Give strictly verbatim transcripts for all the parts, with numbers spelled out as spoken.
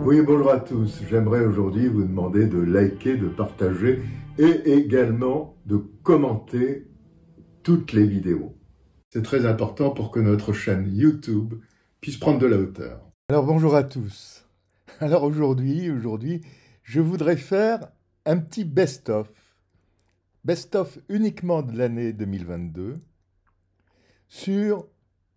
Oui, bonjour à tous. J'aimerais aujourd'hui vous demander de liker, de partager et également de commenter toutes les vidéos. C'est très important pour que notre chaîne YouTube puisse prendre de la hauteur. Alors bonjour à tous. Alors aujourd'hui, aujourd'hui, je voudrais faire un petit best-of. Best-of uniquement de l'année deux mille vingt-deux sur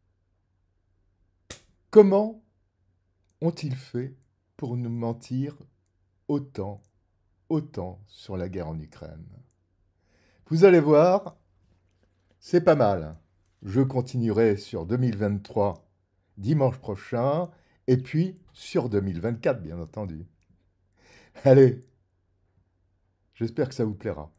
comment ont-ils fait pour nous mentir autant, autant sur la guerre en Ukraine. Vous allez voir, c'est pas mal. Je continuerai sur deux mille vingt-trois dimanche prochain et puis sur deux mille vingt-quatre, bien entendu. Allez, j'espère que ça vous plaira.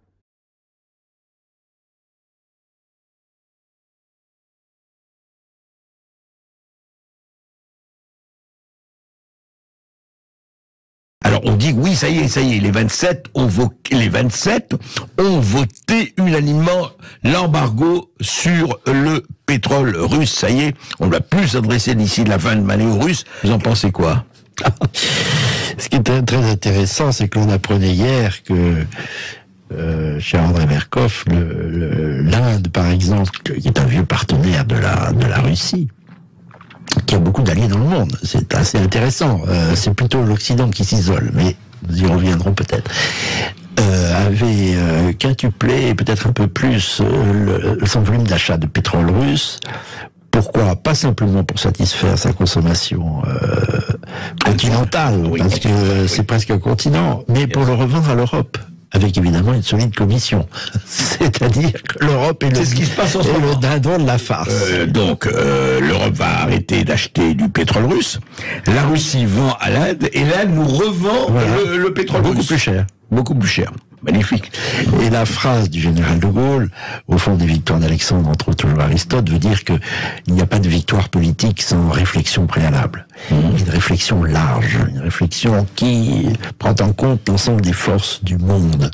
Alors on dit oui, ça y est, ça y est, les vingt-sept ont, vo les vingt-sept ont voté unanimement l'embargo sur le pétrole russe. Ça y est, on ne va plus s'adresser d'ici la fin de l'année aux Russes. Vous en pensez quoi? Ce qui est très, très intéressant, c'est que l'on apprenait hier que euh, chez Andrei Merkov, l'Inde, par exemple, qui est un vieux partenaire de la, de la Russie, qui a beaucoup d'alliés dans le monde. C'est assez intéressant. Euh, c'est plutôt l'Occident qui s'isole, mais nous y reviendrons peut-être. Euh, avait euh, quintuplé, et peut-être un peu plus, euh, le, son volume d'achat de pétrole russe. Pourquoi? Pas simplement pour satisfaire sa consommation euh, continentale, oui, parce que c'est presque un continent, mais pour le revendre à l'Europe, avec évidemment une solide commission. C'est-à-dire que l'Europe est, est, ce qui se passe en est le dindon de la farce. Euh, donc euh, l'Europe va arrêter d'acheter du pétrole russe, la Russie vend à l'Inde, et l'Inde nous revend voilà. le, le pétrole beaucoup russe. plus cher. Beaucoup plus cher. Magnifique. Et la phrase du général de Gaulle, au fond des victoires d'Alexandre, entre autres toujours Aristote, veut dire que il n'y a pas de victoire politique sans réflexion préalable. Mmh. Une réflexion large, une réflexion qui prend en compte l'ensemble des forces du monde.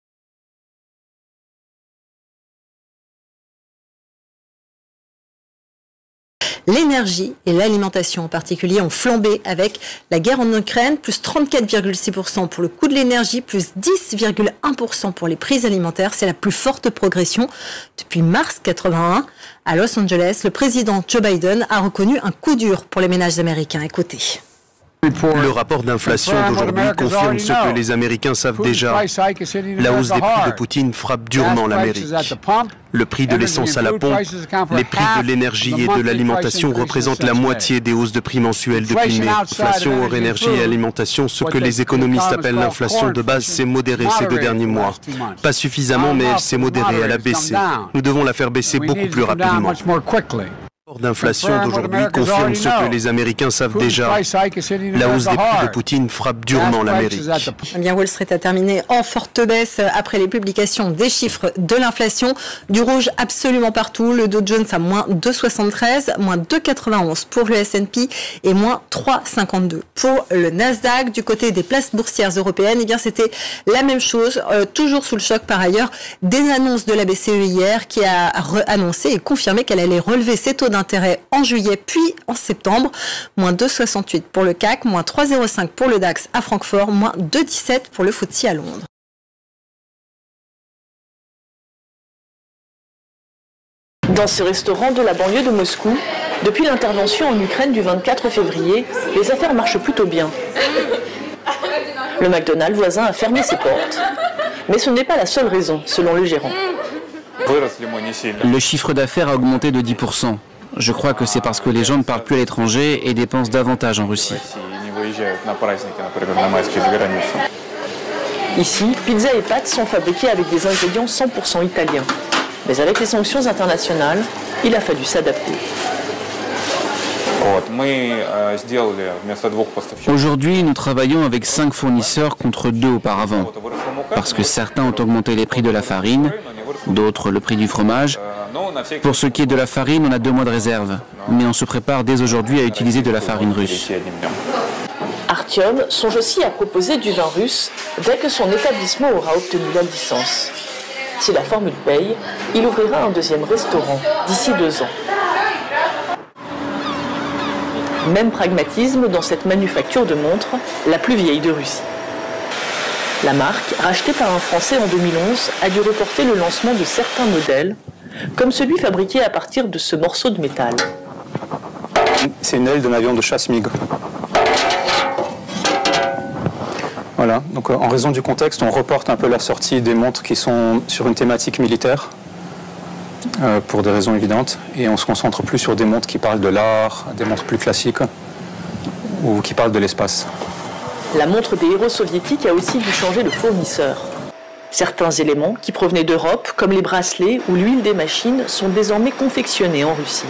L'énergie et l'alimentation en particulier ont flambé avec la guerre en Ukraine, plus trente-quatre virgule six pour cent pour le coût de l'énergie, plus dix virgule un pour cent pour les prix alimentaires. C'est la plus forte progression depuis mars quatre-vingt-un. À Los Angeles, le président Joe Biden a reconnu un coup dur pour les ménages américains. Écoutez. Le rapport d'inflation d'aujourd'hui confirme ce que les Américains savent déjà. La hausse des prix de Poutine frappe durement l'Amérique. Le prix de l'essence à la pompe, les prix de l'énergie et de l'alimentation représentent la moitié des hausses de prix mensuelles depuis mai. L'inflation hors énergie et alimentation, ce que les économistes appellent l'inflation de base, s'est modérée ces deux derniers mois. Pas suffisamment, mais elle s'est modérée, elle a baissé. Nous devons la faire baisser beaucoup plus rapidement. Le rapport d'inflation d'aujourd'hui confirme ce que les Américains savent déjà. La hausse des prix de Poutine frappe durement l'Amérique. Eh bien, Wall Street a terminé en forte baisse après les publications des chiffres de l'inflation. Du rouge absolument partout. Le Dow Jones à moins deux virgule soixante-treize, moins deux virgule quatre-vingt-onze pour le S and P et moins trois virgule cinquante-deux pour le Nasdaq. Du côté des places boursières européennes, eh bien, c'était la même chose. Euh, toujours sous le choc par ailleurs des annonces de la B C E hier qui a annoncé et confirmé qu'elle allait relever ses taux d'intérêt en juillet puis en septembre, moins deux virgule soixante-huit pour le C A C, moins trois virgule zéro cinq pour le DAX à Francfort, moins deux virgule dix-sept pour le F T S E à Londres. Dans ce restaurant de la banlieue de Moscou, depuis l'intervention en Ukraine du vingt-quatre février, les affaires marchent plutôt bien. Le McDonald's voisin a fermé ses portes. Mais ce n'est pas la seule raison, selon le gérant. Le chiffre d'affaires a augmenté de dix pour cent. Je crois que c'est parce que les gens ne parlent plus à l'étranger et dépensent davantage en Russie. Ici, pizza et pâtes sont fabriquées avec des ingrédients cent pour cent italiens. Mais avec les sanctions internationales, il a fallu s'adapter. Aujourd'hui, nous travaillons avec cinq fournisseurs contre deux auparavant, parce que certains ont augmenté les prix de la farine, d'autres le prix du fromage. Pour ce qui est de la farine, on a deux mois de réserve, mais on se prépare dès aujourd'hui à utiliser de la farine russe. Artyom songe aussi à proposer du vin russe dès que son établissement aura obtenu la licence. Si la formule paye, il ouvrira un deuxième restaurant d'ici deux ans. Même pragmatisme dans cette manufacture de montres, la plus vieille de Russie. La marque, rachetée par un Français en deux mille onze, a dû reporter le lancement de certains modèles, comme celui fabriqué à partir de ce morceau de métal. C'est une aile d'un avion de chasse MiG. Voilà, donc en raison du contexte, on reporte un peu la sortie des montres qui sont sur une thématique militaire, euh, pour des raisons évidentes, et on se concentre plus sur des montres qui parlent de l'art, des montres plus classiques, ou qui parlent de l'espace. La montre des héros soviétiques a aussi dû changer de fournisseur. Certains éléments qui provenaient d'Europe, comme les bracelets ou l'huile des machines, sont désormais confectionnés en Russie.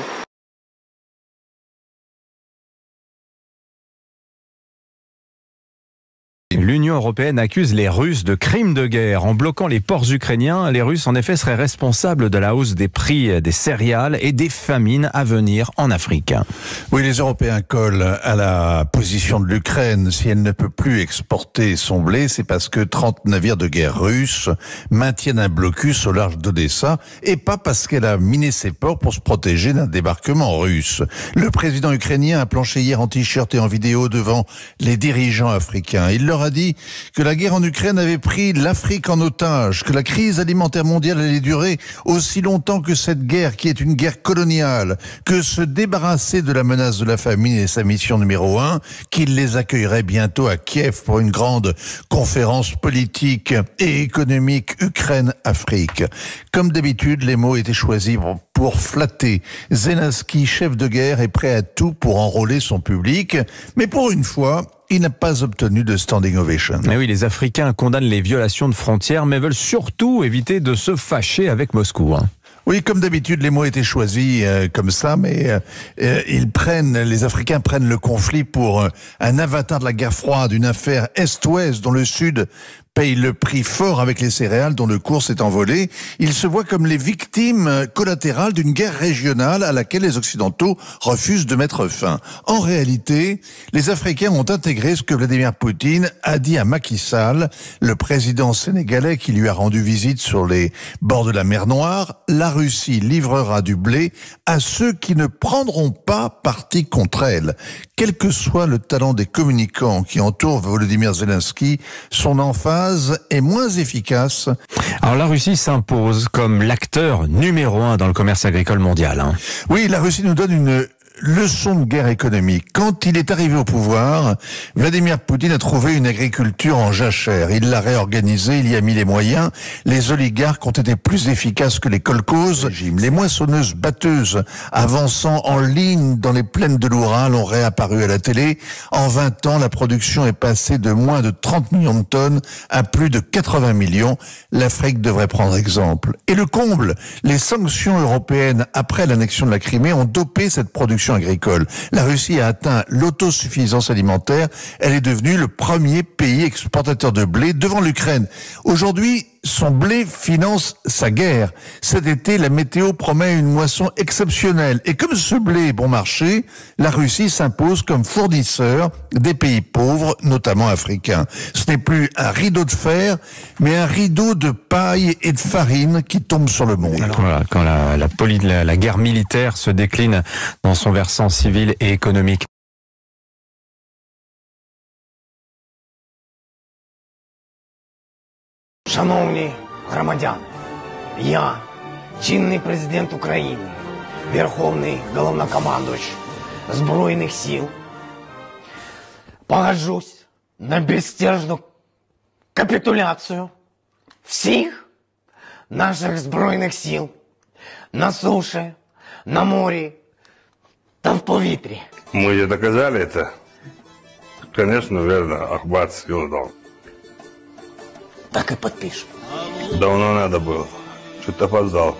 L'Union européenne accuse les Russes de crimes de guerre. En bloquant les ports ukrainiens, les Russes en effet seraient responsables de la hausse des prix des céréales et des famines à venir en Afrique. Oui, les Européens collent à la position de l'Ukraine. Si elle ne peut plus exporter son blé, c'est parce que trente navires de guerre russes maintiennent un blocus au large d'Odessa et pas parce qu'elle a miné ses ports pour se protéger d'un débarquement russe. Le président ukrainien a planché hier en t-shirt et en vidéo devant les dirigeants africains. Il leur a dit que la guerre en Ukraine avait pris l'Afrique en otage, que la crise alimentaire mondiale allait durer aussi longtemps que cette guerre qui est une guerre coloniale, que se débarrasser de la menace de la famine est sa mission numéro un, qu'il les accueillerait bientôt à Kiev pour une grande conférence politique et économique Ukraine-Afrique. Comme d'habitude, les mots étaient choisis pour, pour flatter. Zelensky, chef de guerre, est prêt à tout pour enrôler son public, mais pour une fois, il n'a pas obtenu de standing ovation. Mais oui, les Africains condamnent les violations de frontières, mais veulent surtout éviter de se fâcher avec Moscou. Hein. Oui, comme d'habitude, les mots étaient choisis euh, comme ça, mais euh, ils prennent, les Africains prennent le conflit pour euh, un avatar de la guerre froide, une affaire Est-Ouest dont le Sud paye le prix fort avec les céréales dont le cours s'est envolé. Ils se voient comme les victimes collatérales d'une guerre régionale à laquelle les Occidentaux refusent de mettre fin. En réalité, les Africains ont intégré ce que Vladimir Poutine a dit à Macky Sall, le président sénégalais qui lui a rendu visite sur les bords de la mer Noire. La Russie livrera du blé à ceux qui ne prendront pas parti contre elle. Quel que soit le talent des communicants qui entourent Volodymyr Zelensky, son emphase est moins efficace. Alors la Russie s'impose comme l'acteur numéro un dans le commerce agricole mondial. Hein. Oui, la Russie nous donne une leçon de guerre économique. Quand il est arrivé au pouvoir, Vladimir Poutine a trouvé une agriculture en jachère. Il l'a réorganisée, il y a mis les moyens. Les oligarques ont été plus efficaces que les kolkhozes. Les moissonneuses batteuses avançant en ligne dans les plaines de l'Oural ont réapparu à la télé. En vingt ans, la production est passée de moins de trente millions de tonnes à plus de quatre-vingts millions. L'Afrique devrait prendre exemple. Et le comble, les sanctions européennes après l'annexion de la Crimée ont dopé cette production agricole. La Russie a atteint l'autosuffisance alimentaire. Elle est devenue le premier pays exportateur de blé devant l'Ukraine. Aujourd'hui, son blé finance sa guerre. Cet été, la météo promet une moisson exceptionnelle. Et comme ce blé est bon marché, la Russie s'impose comme fournisseur des pays pauvres, notamment africains. Ce n'est plus un rideau de fer, mais un rideau de paille et de farine qui tombe sur le monde. Alors, voilà, quand la, la, poli, la, la guerre militaire se décline dans son versant civil et économique. Шановні громадяни, я, чинний президент України, Верховний Головнокомандувач Збройних сил, погоджусь на безстяжну капітуляцію всіх наших Збройних сил на суші, на морі та в повітрі. Мы же доказали это. Конечно, верно, Ахмат сделал. Так и подпишем. Давно надо было. Что-то опоздал.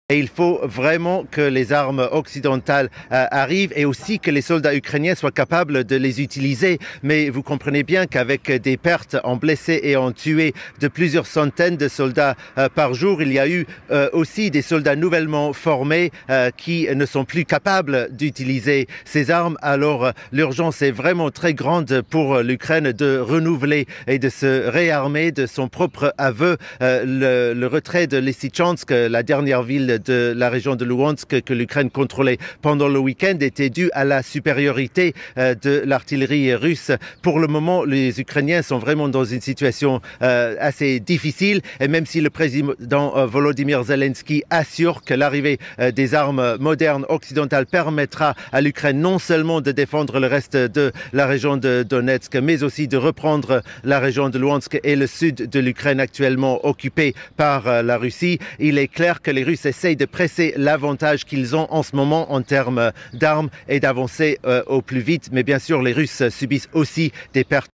Et il faut vraiment que les armes occidentales euh, arrivent et aussi que les soldats ukrainiens soient capables de les utiliser. Mais vous comprenez bien qu'avec des pertes en blessés et en tués de plusieurs centaines de soldats euh, par jour, il y a eu euh, aussi des soldats nouvellement formés euh, qui ne sont plus capables d'utiliser ces armes. Alors euh, l'urgence est vraiment très grande pour l'Ukraine de renouveler et de se réarmer. De son propre aveu, euh, le, le retrait de Lysychansk, la dernière ville de la région de Luhansk que l'Ukraine contrôlait pendant le week-end, était dû à la supériorité euh, de l'artillerie russe. Pour le moment, les Ukrainiens sont vraiment dans une situation euh, assez difficile, et même si le président euh, Volodymyr Zelensky assure que l'arrivée euh, des armes modernes occidentales permettra à l'Ukraine non seulement de défendre le reste de la région de Donetsk, mais aussi de reprendre la région de Luhansk et le sud de l'Ukraine actuellement occupé par euh, la Russie, il est clair que les Russes essayent de presser l'avantage qu'ils ont en ce moment en termes d'armes et d'avancer euh, au plus vite. Mais bien sûr, les Russes subissent aussi des pertes.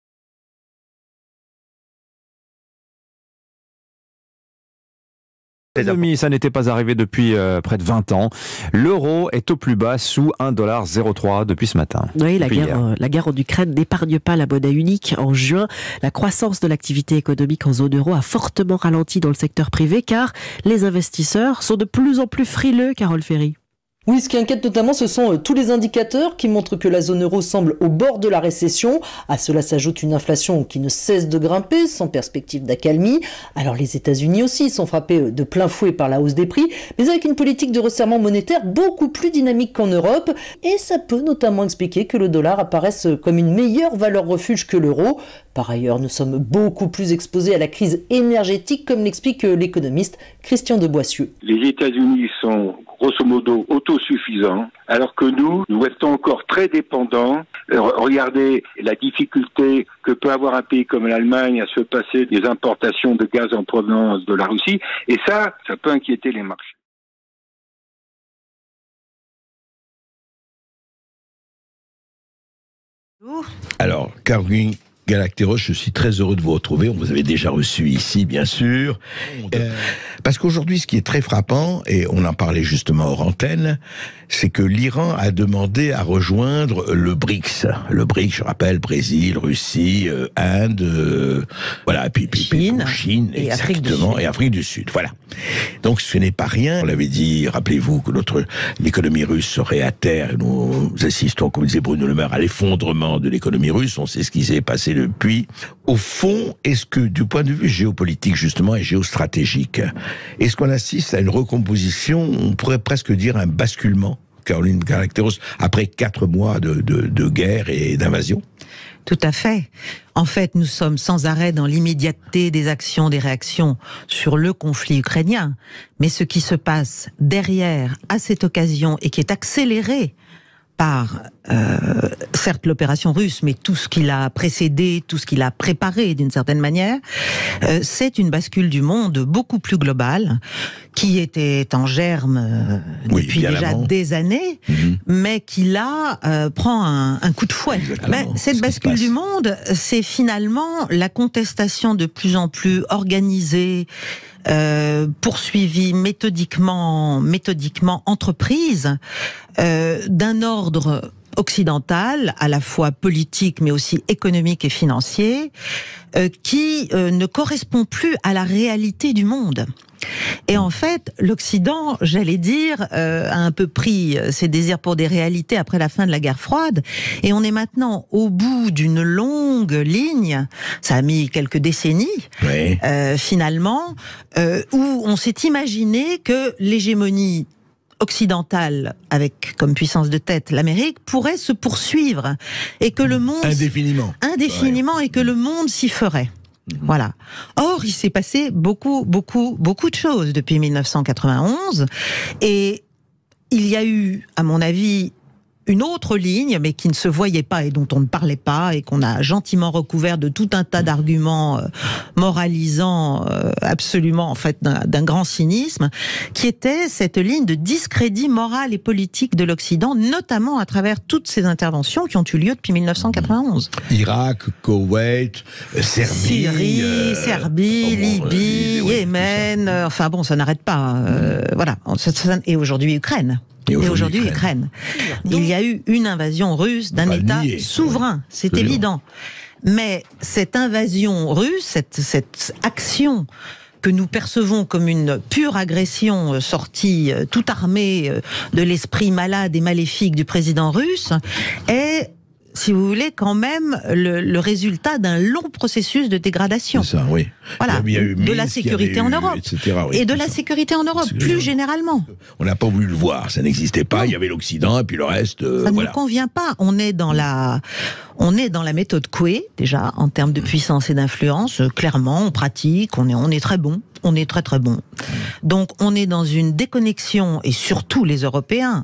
L'économie, ça n'était pas arrivé depuis euh, près de vingt ans. L'euro est au plus bas, sous un virgule zéro trois depuis ce matin. Oui, la guerre, euh, la guerre en Ukraine n'épargne pas la monnaie unique. En juin, la croissance de l'activité économique en zone euro a fortement ralenti dans le secteur privé, car les investisseurs sont de plus en plus frileux, Carole Ferry. Oui, ce qui inquiète notamment, ce sont tous les indicateurs qui montrent que la zone euro semble au bord de la récession. À cela s'ajoute une inflation qui ne cesse de grimper, sans perspective d'accalmie. Alors les États-Unis aussi sont frappés de plein fouet par la hausse des prix, mais avec une politique de resserrement monétaire beaucoup plus dynamique qu'en Europe. Et ça peut notamment expliquer que le dollar apparaisse comme une meilleure valeur refuge que l'euro. Par ailleurs, nous sommes beaucoup plus exposés à la crise énergétique, comme l'explique l'économiste Christian de Boissieu. Les États-Unis sont grosso modo autosuffisants, alors que nous, nous restons encore très dépendants. Regardez la difficulté que peut avoir un pays comme l'Allemagne à se passer des importations de gaz en provenance de la Russie, et ça, ça peut inquiéter les marchés. Alors, Caroline Galactéros, je suis très heureux de vous retrouver. On vous avait déjà reçu ici, bien sûr. Euh, parce qu'aujourd'hui, ce qui est très frappant, et on en parlait justement hors antenne, c'est que l'Iran a demandé à rejoindre le BRICS. Le BRICS, je rappelle, Brésil, Russie, euh, Inde, euh, voilà, puis, puis Chine, Chine et exactement, Afrique et Afrique du Sud. Voilà. Donc ce n'est pas rien. On l'avait dit, rappelez-vous que notre l'économie russe serait à terre. Et nous assistons, comme disait Bruno Le Maire, à l'effondrement de l'économie russe. On sait ce qui s'est passé depuis. Au fond, est-ce que, du point de vue géopolitique, justement, et géostratégique, est-ce qu'on assiste à une recomposition, on pourrait presque dire un basculement, Caroline Galactéros, après quatre mois de, de, de guerre et d'invasion? Tout à fait. En fait, nous sommes sans arrêt dans l'immédiateté des actions, des réactions sur le conflit ukrainien. Mais ce qui se passe derrière, à cette occasion, et qui est accéléré par, euh, certes, l'opération russe, mais tout ce qui l'a précédé, tout ce qui l'a préparé d'une certaine manière, euh, c'est une bascule du monde beaucoup plus globale, qui était en germe euh, oui, depuis déjà avant. des années, mmh. mais qui là euh, prend un, un coup de fouet. Mais cette bascule du monde, c'est finalement la contestation de plus en plus organisée, Euh, poursuivi méthodiquement, méthodiquement entreprise euh, d'un ordre occidental, à la fois politique mais aussi économique et financier, euh, qui euh, ne correspond plus à la réalité du monde. Et en fait, l'Occident, j'allais dire, euh, a un peu pris ses désirs pour des réalités après la fin de la guerre froide, et on est maintenant au bout d'une longue ligne, ça a mis quelques décennies, oui. euh, finalement, euh, où on s'est imaginé que l'hégémonie occidentale, avec comme puissance de tête l'Amérique, pourrait se poursuivre, et que le monde... Indéfiniment. Indéfiniment, ouais. Et que le monde s'y ferait. Voilà. Or, il s'est passé beaucoup, beaucoup, beaucoup de choses depuis mille neuf cent quatre-vingt-onze, et il y a eu, à mon avis, une autre ligne, mais qui ne se voyait pas et dont on ne parlait pas, et qu'on a gentiment recouvert de tout un tas d'arguments euh, moralisants, euh, absolument, en fait, d'un grand cynisme, qui était cette ligne de discrédit moral et politique de l'Occident, notamment à travers toutes ces interventions qui ont eu lieu depuis mille neuf cent quatre-vingt-onze. Irak, Koweït, Serbie... Syrie, euh, Serbie, bon, Libye, euh, oui, Yémen, euh, enfin bon, ça n'arrête pas. Euh, voilà. Et aujourd'hui, Ukraine. Et aujourd'hui, Ukraine. Ukraine. Il y a eu une invasion russe d'un État nier, souverain, c'est évident. Mais cette invasion russe, cette, cette action que nous percevons comme une pure agression sortie tout armée de l'esprit malade et maléfique du président russe, est, si vous voulez, quand même le, le résultat d'un long processus de dégradation. C'est ça, oui. Voilà, il y a eu Minsk, de la sécurité en Europe, et cetera, oui, et de la ça. sécurité en Europe, plus généralement. On n'a pas voulu le voir, ça n'existait pas. Non. Il y avait l'Occident et puis le reste. Euh, ça ne voilà. nous convient pas. On est dans la, on est dans la méthode Coué déjà en termes de puissance et d'influence. Clairement, on pratique, on est, on est très bon. On est très très bon. Donc on est dans une déconnexion, et surtout les Européens,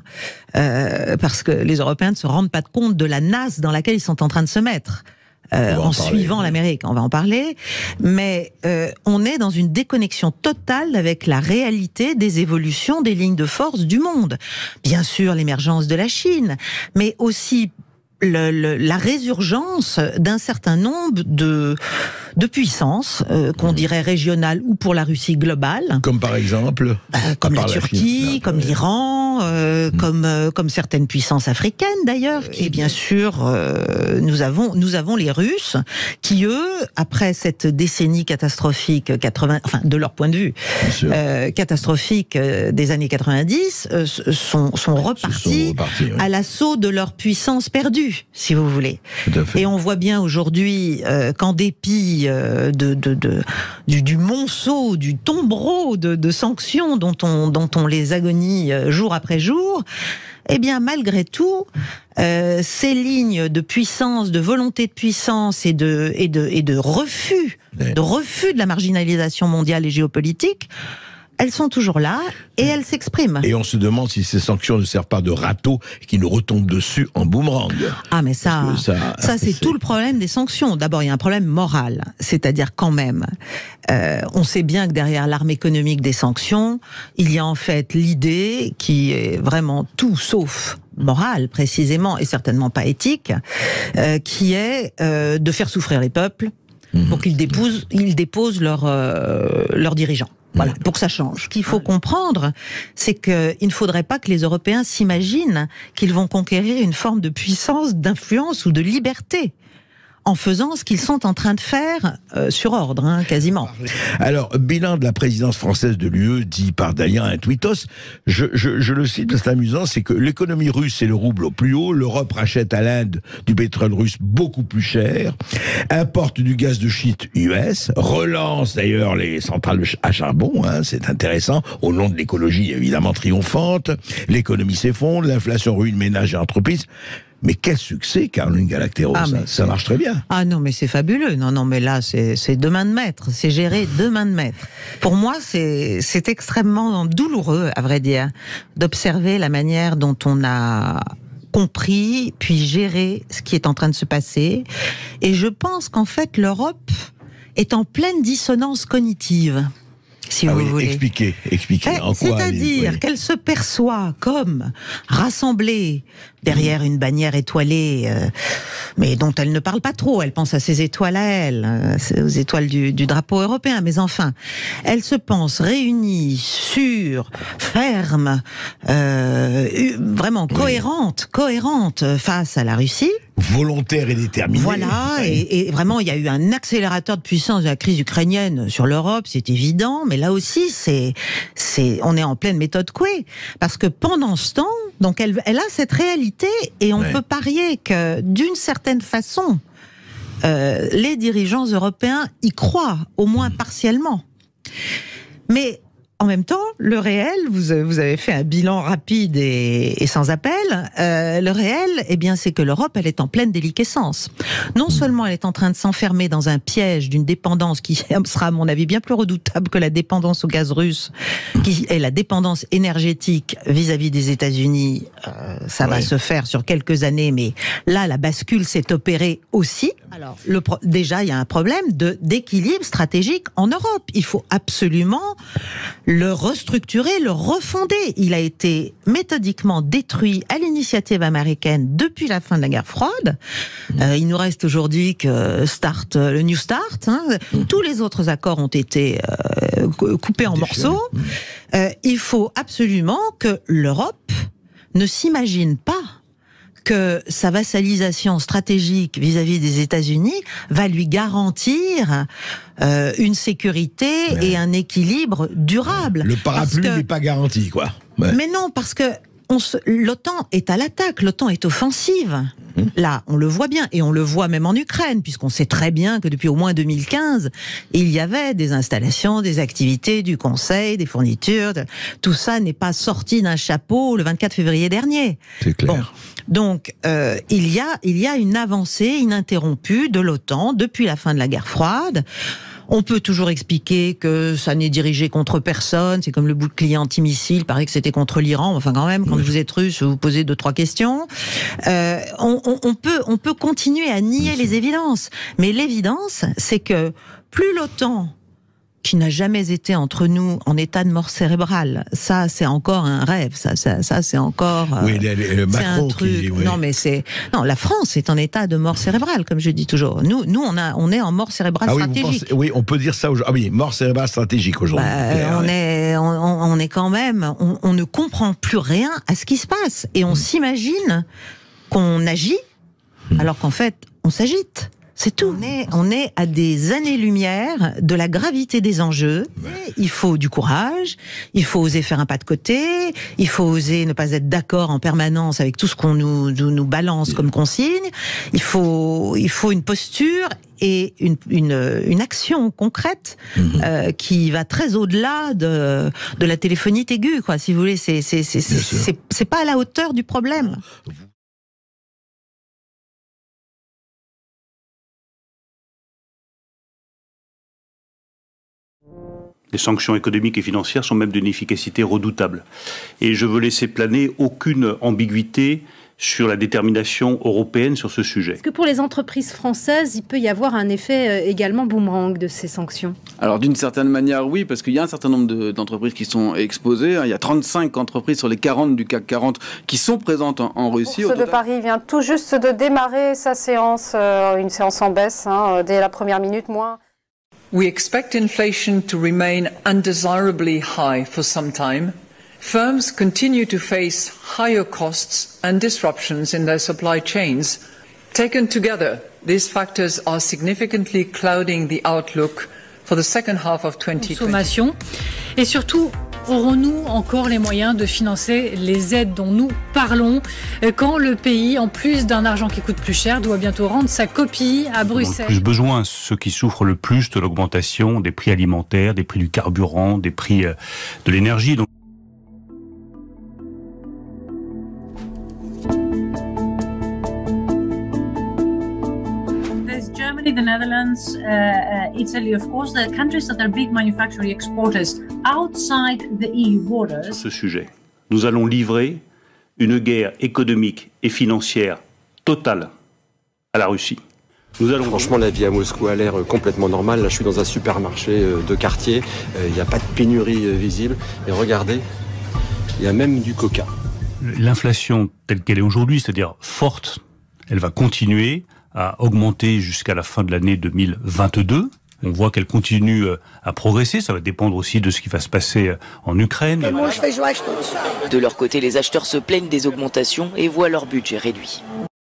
euh, parce que les Européens ne se rendent pas compte de la nasse dans laquelle ils sont en train de se mettre. Euh, en, en suivant l'Amérique, on va en parler, mais euh, on est dans une déconnexion totale avec la réalité des évolutions des lignes de force du monde. Bien sûr, l'émergence de la Chine, mais aussi le, le, la résurgence d'un certain nombre de, de puissances, euh, qu'on dirait régionales ou pour la Russie globale. Comme par exemple bah, Comme la Turquie, la comme l'Iran, euh, mmh. comme, euh, comme certaines puissances africaines d'ailleurs. Euh, et bien sûr, euh, nous, avons, nous avons les Russes qui, eux, après cette décennie catastrophique, quatre-vingts, enfin de leur point de vue, euh, catastrophique euh, des années quatre-vingt-dix, euh, sont, sont repartis, sont repartis ouais. à l'assaut de leur puissance perdue, si vous voulez. Et on voit bien aujourd'hui euh, qu'en dépit euh, de, de, de, du, du monceau, du tombereau de, de sanctions dont on, dont on les agonie euh, jour après jour, eh bien malgré tout, euh, ces lignes de puissance, de volonté de puissance et de, et de, et de refus, de refus de la marginalisation mondiale et géopolitique, elles sont toujours là et elles s'expriment. Et on se demande si ces sanctions ne servent pas de râteau et qui nous retombent dessus en boomerang. Ah mais ça, ça, ça c'est tout le problème des sanctions. D'abord, il y a un problème moral, c'est-à-dire quand même, euh, on sait bien que derrière l'arme économique des sanctions, il y a en fait l'idée qui est vraiment tout sauf morale précisément et certainement pas éthique, euh, qui est euh, de faire souffrir les peuples mmh. pour qu'ils déposent, ils déposent leurs euh, leurs dirigeants. Voilà, pour que ça change. Ce qu'il faut comprendre, c'est qu'il ne faudrait pas que les Européens s'imaginent qu'ils vont conquérir une forme de puissance, d'influence ou de liberté en faisant ce qu'ils sont en train de faire euh, sur ordre, hein, quasiment. Alors, bilan de la présidence française de l'U E, dit par Dayan un tweetos, je, je, je le cite, c'est amusant, c'est que l'économie russe est le rouble au plus haut, l'Europe rachète à l'Inde du pétrole russe beaucoup plus cher, importe du gaz de schiste U S, relance d'ailleurs les centrales à charbon, hein, c'est intéressant, au nom de l'écologie évidemment triomphante, l'économie s'effondre, l'inflation ruine ménages et entreprises. Mais quel succès, Caroline Galactéro, ah, ça, ça marche très bien. Ah non, mais c'est fabuleux. Non, non, mais là, c'est deux mains de maître. C'est géré deux mains de maître. Pour moi, c'est extrêmement douloureux, à vrai dire, d'observer la manière dont on a compris, puis géré ce qui est en train de se passer. Et je pense qu'en fait, l'Europe est en pleine dissonance cognitive. Si ah vous oui, voulez. Expliquez, expliquez. C'est-à-dire oui. qu'elle se perçoit comme rassemblée derrière une bannière étoilée, euh, mais dont elle ne parle pas trop. Elle pense à ses étoiles à elle, euh, aux étoiles du, du drapeau européen. Mais enfin, elle se pense réunie, sûre, ferme, euh, vraiment cohérente, cohérente face à la Russie. Volontaire et déterminée. Voilà, et, et vraiment, il y a eu un accélérateur de puissance de la crise ukrainienne sur l'Europe, c'est évident, mais là aussi, c'est, c'est, on est en pleine méthode Coué. Parce que pendant ce temps, donc elle, elle a cette réalité, et on ouais. peut parier que, d'une certaine façon, euh, les dirigeants européens y croient, au moins partiellement. Mais en même temps, le réel, vous, vous avez fait un bilan rapide et, et sans appel, euh, le réel, eh bien, c'est que l'Europe, elle est en pleine déliquescence. Non seulement elle est en train de s'enfermer dans un piège d'une dépendance qui sera, à mon avis, bien plus redoutable que la dépendance au gaz russe, qui est la dépendance énergétique vis-à-vis des États-Unis. Euh, ça ouais. va se faire sur quelques années, mais là, la bascule s'est opérée aussi. Alors, le pro déjà, il y a un problème de d'équilibre stratégique en Europe. Il faut absolument le restructurer, le refonder. Il a été méthodiquement détruit à l'initiative américaine depuis la fin de la guerre froide. Euh, il nous reste aujourd'hui que Start, le New Start. Hein. Tous les autres accords ont été euh, coupés en morceaux. Euh, il faut absolument que l'Europe ne s'imagine pas que sa vassalisation stratégique vis-à-vis des États-Unis va lui garantir euh, une sécurité ouais. et un équilibre durable. Le parapluie n'est pas garanti, quoi. Ouais. Mais non, parce que l'OTAN est à l'attaque, l'OTAN est offensive. Mmh. Là, on le voit bien, et on le voit même en Ukraine, puisqu'on sait très bien que depuis au moins deux mille quinze, il y avait des installations, des activités, du conseil, des fournitures. De... Tout ça n'est pas sorti d'un chapeau le vingt-quatre février dernier. C'est clair. Bon. Donc, euh, il y a, il y a une avancée ininterrompue de l'OTAN depuis la fin de la guerre froide. On peut toujours expliquer que ça n'est dirigé contre personne, c'est comme le bouclier antimissile, il paraît que c'était contre l'Iran, enfin quand même, quand oui. vous êtes russe, vous posez deux, trois questions. Euh, on, on, on, peut, on peut continuer à nier Bien les sûr. évidences, mais l'évidence, c'est que plus l'OTAN, qui n'a jamais été entre nous en état de mort cérébrale. Ça, c'est encore un rêve. Ça, ça, ça c'est encore. Euh, oui, le, le Macron un truc. Qui, oui. Non, mais c'est non. La France est en état de mort cérébrale, comme je dis toujours. Nous, nous, on a, on est en mort cérébrale ah oui, stratégique. Pensez, oui, on peut dire ça aujourd'hui. Ah oui, mort cérébrale stratégique aujourd'hui. Bah, on ouais. est, on, on est quand même. On, on ne comprend plus rien à ce qui se passe, et on mmh. s'imagine qu'on agit, mmh. alors qu'en fait, on s'agite. C'est tout. On est, on est à des années-lumière de la gravité des enjeux. Il faut du courage, il faut oser faire un pas de côté, il faut oser ne pas être d'accord en permanence avec tout ce qu'on nous, nous, nous balance comme consigne. Il faut, il faut une posture et une, une, une action concrète mmh. euh, qui va très au-delà de, de la téléphonie aiguë, quoi. Si vous voulez, c'est, c'est, c'est, c'est, c'est, c'est pas à la hauteur du problème. Les sanctions économiques et financières sont même d'une efficacité redoutable. Et je veux laisser planer aucune ambiguïté sur la détermination européenne sur ce sujet. Est-ce que pour les entreprises françaises, il peut y avoir un effet également boomerang de ces sanctions? Alors d'une certaine manière, oui, parce qu'il y a un certain nombre de, d'entreprises qui sont exposées. Il y a trente-cinq entreprises sur les quarante du C A C quarante qui sont présentes en, en Russie. La Bourse de Paris vient tout juste de démarrer sa séance, euh, une séance en baisse, hein, dès la première minute moins. We expect inflation to remain undesirably high for some time. Firms continue to face higher costs and disruptions in their supply chains. Taken together, these factors are significantly clouding the outlook for the second half of twenty twenty. Et surtout, aurons-nous encore les moyens de financer les aides dont nous parlons quand le pays, en plus d'un argent qui coûte plus cher, doit bientôt rendre sa copie à Bruxelles? Plus besoin, ceux qui souffrent le plus de l'augmentation des prix alimentaires, des prix du carburant, des prix de l'énergie. Donc... Germany, the Netherlands, uh, uh, Italy, of course, the countries that are big manufacturing exporters outside the E U borders. Ce sujet, nous allons livrer une guerre économique et financière totale à la Russie. Nous allons... Franchement, la vie à Moscou a l'air complètement normale. Là, je suis dans un supermarché de quartier. Il n'y a pas de pénurie visible. Et regardez, il y a même du coca. L'inflation telle qu'elle est aujourd'hui, c'est-à-dire forte, elle va continuer à augmenter jusqu'à la fin de l'année deux mille vingt-deux. On voit qu'elle continue à progresser. Ça va dépendre aussi de ce qui va se passer en Ukraine. De leur côté, les acheteurs se plaignent des augmentations et voient leur budget réduit.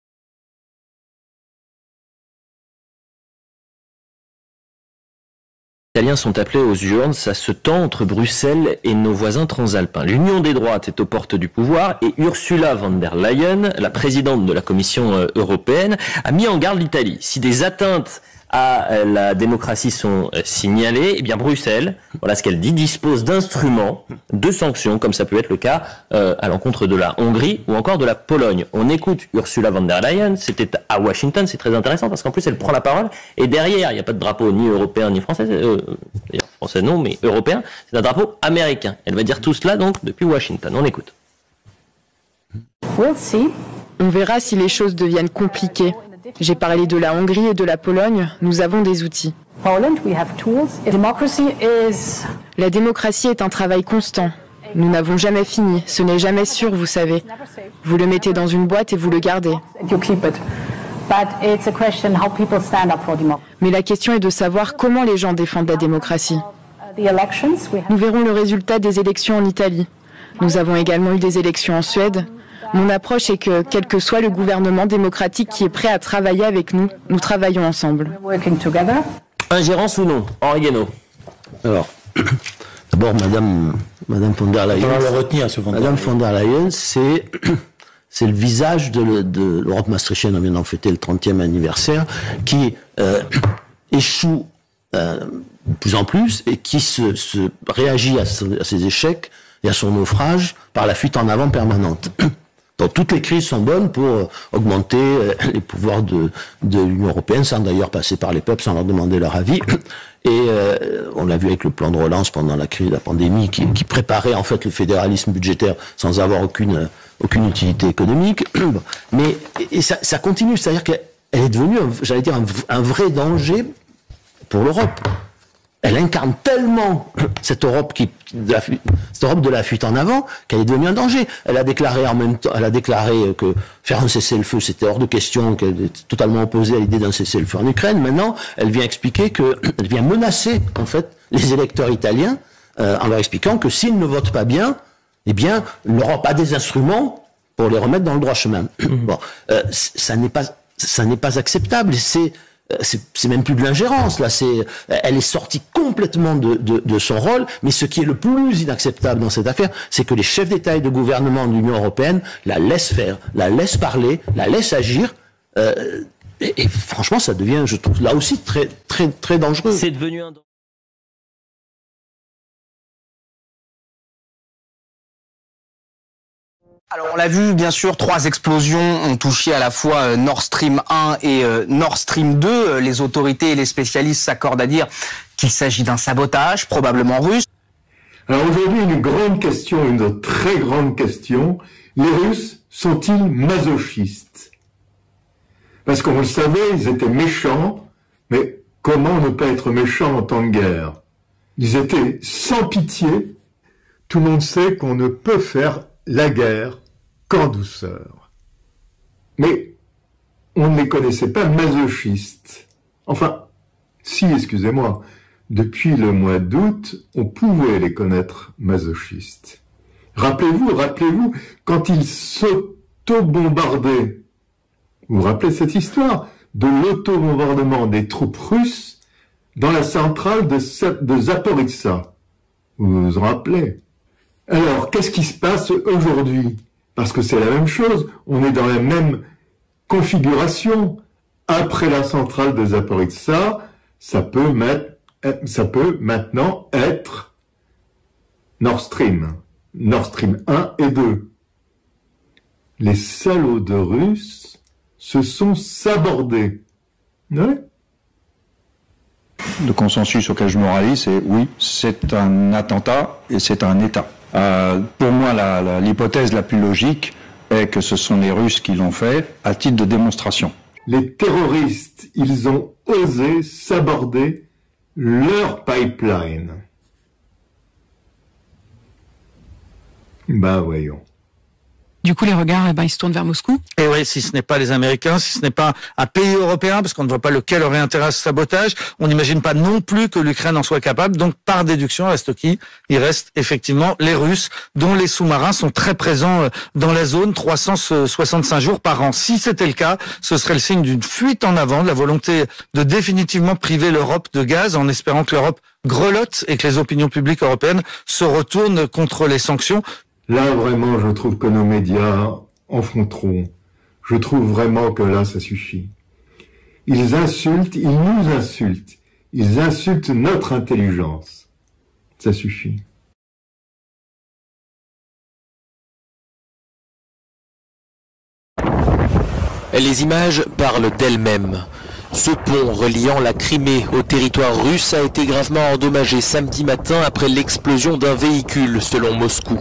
Les Italiens sont appelés aux urnes, ça se tend entre Bruxelles et nos voisins transalpins. L'Union des droites est aux portes du pouvoir et Ursula von der Leyen, la présidente de la Commission européenne, a mis en garde l'Italie. Si des atteintes à la démocratie sont signalées, eh bien Bruxelles, voilà ce qu'elle dit, dispose d'instruments, de sanctions, comme ça peut être le cas euh, à l'encontre de la Hongrie ou encore de la Pologne. On écoute Ursula von der Leyen, c'était à Washington, c'est très intéressant parce qu'en plus elle prend la parole et derrière, il n'y a pas de drapeau ni européen ni français, euh, d'ailleurs français non, mais européen, c'est un drapeau américain. Elle va dire tout cela donc depuis Washington. On écoute. We'll see. On verra si les choses deviennent compliquées. J'ai parlé de la Hongrie et de la Pologne, nous avons des outils. La démocratie est un travail constant. Nous n'avons jamais fini, ce n'est jamais sûr, vous savez. Vous le mettez dans une boîte et vous le gardez. Mais la question est de savoir comment les gens défendent la démocratie. Nous verrons le résultat des élections en Italie. Nous avons également eu des élections en Suède. Mon approche est que, quel que soit le gouvernement démocratique qui est prêt à travailler avec nous, nous travaillons ensemble. Ingérence ou non, Henri Guénaud? Alors, d'abord, Madame, Madame von der Leyen. On va le retenir, ce von der Madame Leyen. von der Leyen, c'est c'est le visage de, le- de l'Europe maastrichtienne. On vient d'en fêter le trentième anniversaire, qui euh, échoue euh, de plus en plus et qui se, se réagit à, ce- à ses échecs et à son naufrage par la fuite en avant permanente. Donc toutes les crises sont bonnes pour euh, augmenter euh, les pouvoirs de, de l'Union européenne, sans d'ailleurs passer par les peuples, sans leur demander leur avis. Et euh, on l'a vu avec le plan de relance pendant la crise de la pandémie, qui, qui préparait en fait le fédéralisme budgétaire sans avoir aucune euh, aucune utilité économique. Mais et, et ça, ça continue, c'est-à-dire qu'elle est devenue, un- j'allais dire, un, v- un vrai danger pour l'Europe. Elle incarne tellement cette Europe qui, de la, fu- cette Europe de la fuite en avant, qu'elle est devenue un danger. Elle a déclaré en même temps, elle a déclaré que faire un cessez-le-feu, c'était hors de question, qu'elle est totalement opposée à l'idée d'un cessez-le-feu en Ukraine. Maintenant, elle vient expliquer que, elle vient menacer, en fait, les électeurs italiens, euh, en leur expliquant que s'ils ne votent pas bien, eh bien, l'Europe a des instruments pour les remettre dans le droit chemin. Bon, euh, c- ça n'est pas, ça n'est pas acceptable. C'est, euh, c'est, c'est même plus de l'ingérence. Là, c'est, elle est sortie complètement de, de, de son rôle. Mais ce qui est le plus inacceptable dans cette affaire, c'est que les chefs d'État et de gouvernement de l'Union européenne la laissent faire, la laissent parler, la laissent agir. Euh, et, et franchement, ça devient, je trouve, là aussi très, très, très dangereux. C'est devenu un... Alors on l'a vu, bien sûr, trois explosions ont touché à la fois euh, Nord Stream un et euh, Nord Stream deux. Euh, Les autorités et les spécialistes s'accordent à dire qu'il s'agit d'un sabotage, probablement russe. Alors aujourd'hui, une grande question, une très grande question. Les Russes sont-ils masochistes? Parce qu'on le savait, ils étaient méchants, mais comment ne pas être méchant en temps de guerre? Ils étaient sans pitié. Tout le monde sait qu'on ne peut faire la guerre qu'en douceur. Mais on ne les connaissait pas masochistes. Enfin, si, excusez-moi, depuis le mois d'août, on pouvait les connaître masochistes. Rappelez-vous, rappelez-vous, quand ils s'auto-bombardaient, vous vous rappelez cette histoire de l'auto-bombardement des troupes russes dans la centrale de, Sa- de Zaporizhzhia. Vous vous en rappelez? Alors, qu'est-ce qui se passe aujourd'hui? Parce que c'est la même chose, on est dans la même configuration. Après la centrale de Zaporizhzhia, ça peut, mettre, ça peut maintenant être Nord Stream. Nord Stream un et deux. Les salauds de Russes se sont sabordés. Ouais. Le consensus auquel je me rallie, c'est oui, c'est un attentat et c'est un État. Euh, pour moi, la- la- l'hypothèse la plus logique est que ce sont les Russes qui l'ont fait à titre de démonstration. Les terroristes, ils ont osé saborder leur pipeline. Ben voyons. Du coup, les regards, eh ben, ils se tournent vers Moscou. Et oui, si ce n'est pas les Américains, si ce n'est pas un pays européen, parce qu'on ne voit pas lequel aurait intérêt à ce sabotage, on n'imagine pas non plus que l'Ukraine en soit capable. Donc, par déduction, il reste qui? Il reste effectivement les Russes, dont les sous-marins sont très présents euh, dans la zone, trois cent soixante-cinq jours par an. Si c'était le cas, ce serait le signe d'une fuite en avant, de la volonté de définitivement priver l'Europe de gaz, en espérant que l'Europe grelotte et que les opinions publiques européennes se retournent contre les sanctions. Là, vraiment, je trouve que nos médias en font trop. Je trouve vraiment que là, ça suffit. Ils insultent, ils nous insultent. Ils insultent notre intelligence. Ça suffit. Les images parlent d'elles-mêmes. Ce pont reliant la Crimée au territoire russe a été gravement endommagé samedi matin après l'explosion d'un véhicule, selon Moscou.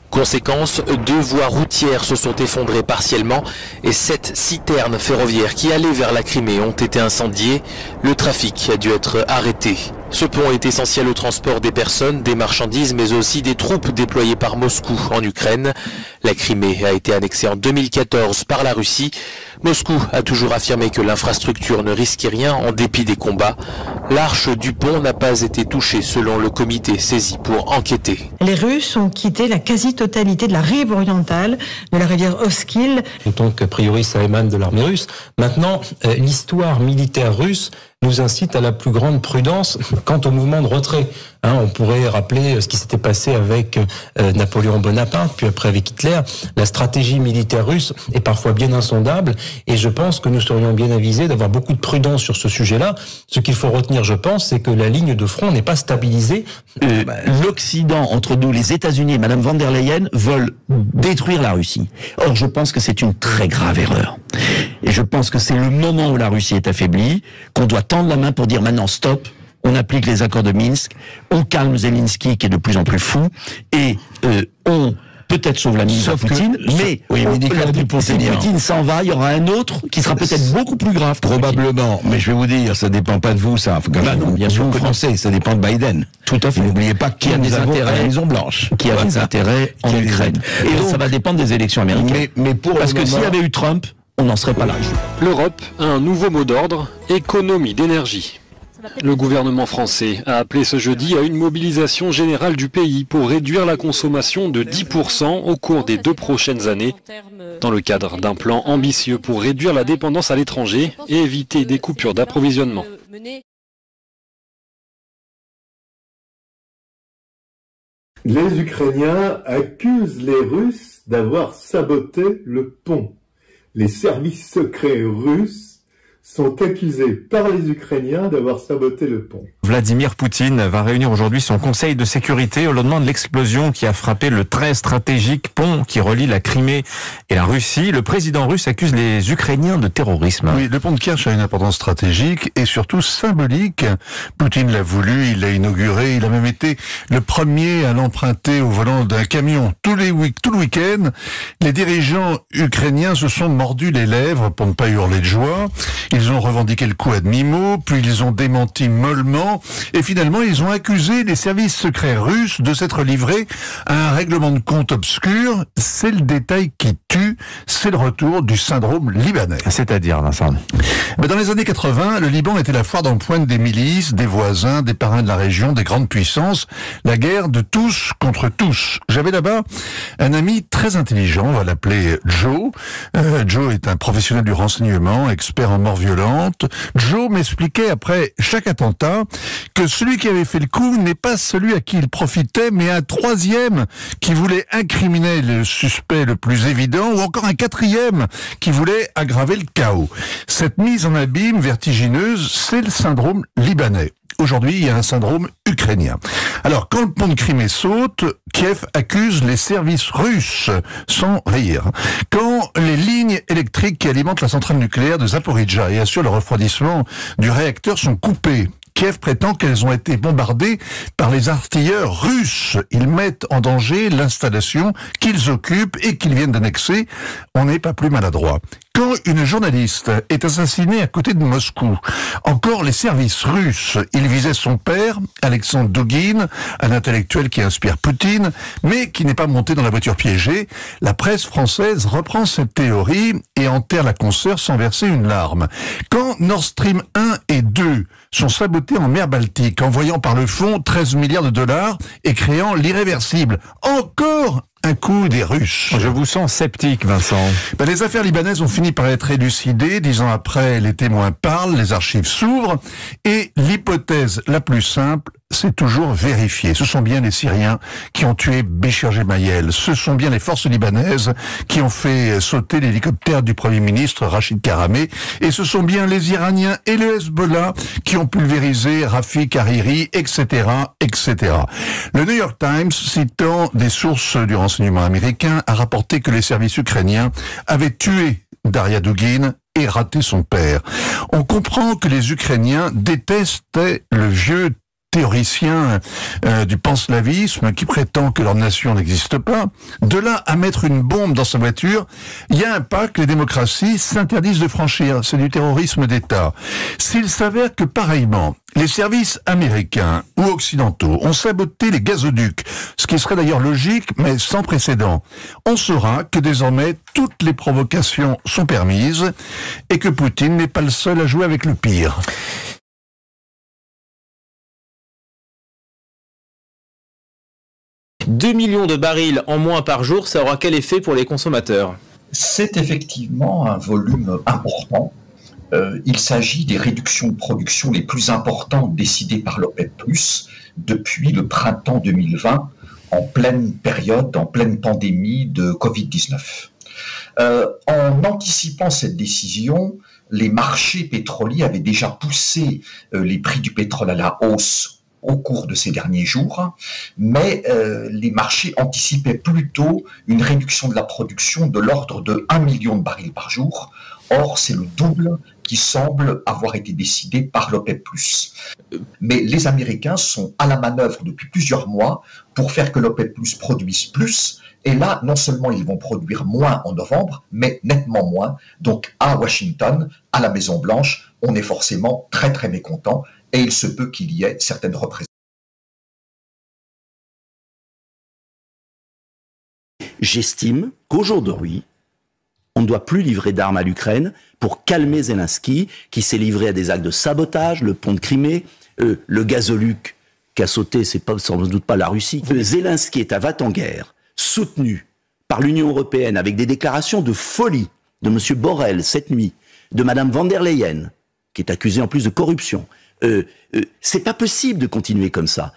Conséquence, deux voies routières se sont effondrées partiellement et sept citernes ferroviaires qui allaient vers la Crimée ont été incendiées. Le trafic a dû être arrêté. Ce pont est essentiel au transport des personnes, des marchandises, mais aussi des troupes déployées par Moscou en Ukraine. La Crimée a été annexée en deux mille quatorze par la Russie. Moscou a toujours affirmé que l'infrastructure ne risquait rien en dépit des combats. L'arche du pont n'a pas été touchée selon le comité saisi pour enquêter. Les Russes ont quitté la quasi-totalité de la rive orientale de la rivière Oskil. Donc a priori ça émane de l'armée russe. Maintenant, euh, l'histoire militaire russe nous incite à la plus grande prudence quant au mouvement de retrait. Hein, on pourrait rappeler ce qui s'était passé avec euh, Napoléon Bonaparte, puis après avec Hitler. La stratégie militaire russe est parfois bien insondable, et je pense que nous serions bien avisés d'avoir beaucoup de prudence sur ce sujet-là. Ce qu'il faut retenir, je pense, c'est que la ligne de front n'est pas stabilisée. Euh, L'Occident, entre nous, les États-Unis et Madame von der Leyen, veulent détruire la Russie. Or, je pense que c'est une très grave erreur. Et je pense que c'est le moment où la Russie est affaiblie, qu'on doit tendre la main pour dire maintenant stop, on applique les accords de Minsk, on calme Zelensky qui est de plus en plus fou, et euh, on peut-être sauve la mise à Poutine, que, mais, oui, mais Nicolas on, si Poutine s'en va, il y aura un autre qui sera peut-être beaucoup plus grave. Probablement, mais je vais vous dire, ça dépend pas de vous, ça. Bah non, bien sûr, Français, ça dépend de Biden. Tout à fait. N'oubliez pas qui a des intérêts à la Maison Blanche, qui a voilà. des intérêts en qui Ukraine. Et donc, ça va dépendre des élections américaines. Mais, mais pour parce que moment... s'il y avait eu Trump, on n'en serait pas là. L'Europe a un nouveau mot d'ordre, économie d'énergie. Le gouvernement français a appelé ce jeudi à une mobilisation générale du pays pour réduire la consommation de dix pour cent au cours des deux prochaines années, dans le cadre d'un plan ambitieux pour réduire la dépendance à l'étranger et éviter des coupures d'approvisionnement. Les Ukrainiens accusent les Russes d'avoir saboté le pont. Les services secrets russes sont accusés par les Ukrainiens d'avoir saboté le pont. Vladimir Poutine va réunir aujourd'hui son conseil de sécurité au lendemain de l'explosion qui a frappé le très stratégique pont qui relie la Crimée et la Russie. Le président russe accuse les Ukrainiens de terrorisme. Oui, le pont de Kerch a une importance stratégique et surtout symbolique. Poutine l'a voulu, il l'a inauguré, il a même été le premier à l'emprunter au volant d'un camion. Tous les week- tout le week-end, les dirigeants ukrainiens se sont mordus les lèvres pour ne pas hurler de joie. Ils ont revendiqué le coup à demi-mot, puis ils ont démenti mollement, et finalement ils ont accusé les services secrets russes de s'être livrés à un règlement de compte obscur. C'est le détail qui tue, c'est le retour du syndrome libanais. C'est-à-dire, Vincent ? Dans les années quatre-vingts, le Liban était la foire d'empoigne des milices, des voisins, des parrains de la région, des grandes puissances, la guerre de tous contre tous. J'avais là-bas un ami très intelligent, on va l'appeler Joe. Euh, Joe est un professionnel du renseignement, expert en mort violente. Joe m'expliquait après chaque attentat que celui qui avait fait le coup n'est pas celui à qui il profitait, mais un troisième qui voulait incriminer le suspect le plus évident, ou encore un quatrième qui voulait aggraver le chaos. Cette mise en abîme vertigineuse, c'est le syndrome libanais. Aujourd'hui, il y a un syndrome ukrainien. Alors, quand le pont de Crimée saute, Kiev accuse les services russes, sans rire. Quand les lignes électriques qui alimentent la centrale nucléaire de Zaporizhzhia et assurent le refroidissement du réacteur sont coupées, Kiev prétend qu'elles ont été bombardées par les artilleurs russes. Ils mettent en danger l'installation qu'ils occupent et qu'ils viennent d'annexer. On n'est pas plus maladroit. Quand une journaliste est assassinée à côté de Moscou, encore les services russes, ils visaient son père, Alexandre Douguine, un intellectuel qui inspire Poutine, mais qui n'est pas monté dans la voiture piégée. La presse française reprend cette théorie et enterre la consoeur sans verser une larme. Quand Nord Stream un et deux sont sabotés en mer Baltique, envoyant par le fond treize milliards de dollars et créant l'irréversible, encore un coup des Russes. Je vous sens sceptique, Vincent. Ben, les affaires libanaises ont fini par être élucidées. Dix ans après, les témoins parlent, les archives s'ouvrent, et l'hypothèse la plus simple, c'est toujours vérifié. Ce sont bien les Syriens qui ont tué Béchir Gemayel. Ce sont bien les forces libanaises qui ont fait sauter l'hélicoptère du Premier ministre Rachid Karameh. Et ce sont bien les Iraniens et le Hezbollah qui ont pulvérisé Rafik Hariri, et cetera, et cetera. Le New York Times, citant des sources du renseignement américain, a rapporté que les services ukrainiens avaient tué Daria Dugin et raté son père. On comprend que les Ukrainiens détestaient le vieux théoriciens euh, du panslavisme qui prétend que leur nation n'existe pas. De là à mettre une bombe dans sa voiture, il y a un pas que les démocraties s'interdisent de franchir, c'est du terrorisme d'État. S'il s'avère que pareillement, les services américains ou occidentaux ont saboté les gazoducs, ce qui serait d'ailleurs logique, mais sans précédent. On saura que désormais, toutes les provocations sont permises et que Poutine n'est pas le seul à jouer avec le pire. deux millions de barils en moins par jour, ça aura quel effet pour les consommateurs? C'est effectivement un volume important. Euh, il s'agit des réductions de production les plus importantes décidées par l'OPEP plus, depuis le printemps deux mille vingt, en pleine période, en pleine pandémie de Covid dix-neuf. Euh, en anticipant cette décision, les marchés pétroliers avaient déjà poussé euh, les prix du pétrole à la hausse au cours de ces derniers jours, mais euh, les marchés anticipaient plutôt une réduction de la production de l'ordre de un million de barils par jour. Or, c'est le double qui semble avoir été décidé par l'OPEP plus. Mais les Américains sont à la manœuvre depuis plusieurs mois pour faire que l'OPEP plus produise plus. Et là, non seulement ils vont produire moins en novembre, mais nettement moins. Donc, à Washington, à la Maison-Blanche, on est forcément très très mécontent. Et il se peut qu'il y ait certaines représentations. J'estime qu'aujourd'hui, on ne doit plus livrer d'armes à l'Ukraine pour calmer Zelensky, qui s'est livré à des actes de sabotage, le pont de Crimée, euh, le gazoduc qui a sauté, c'est pas, sans doute pas la Russie. Euh, Zelensky est à va-t-en-guerre, soutenu par l'Union européenne avec des déclarations de folie de M. Borrell cette nuit, de Mme von der Leyen, qui est accusée en plus de corruption. Euh, euh, c'est pas possible de continuer comme ça.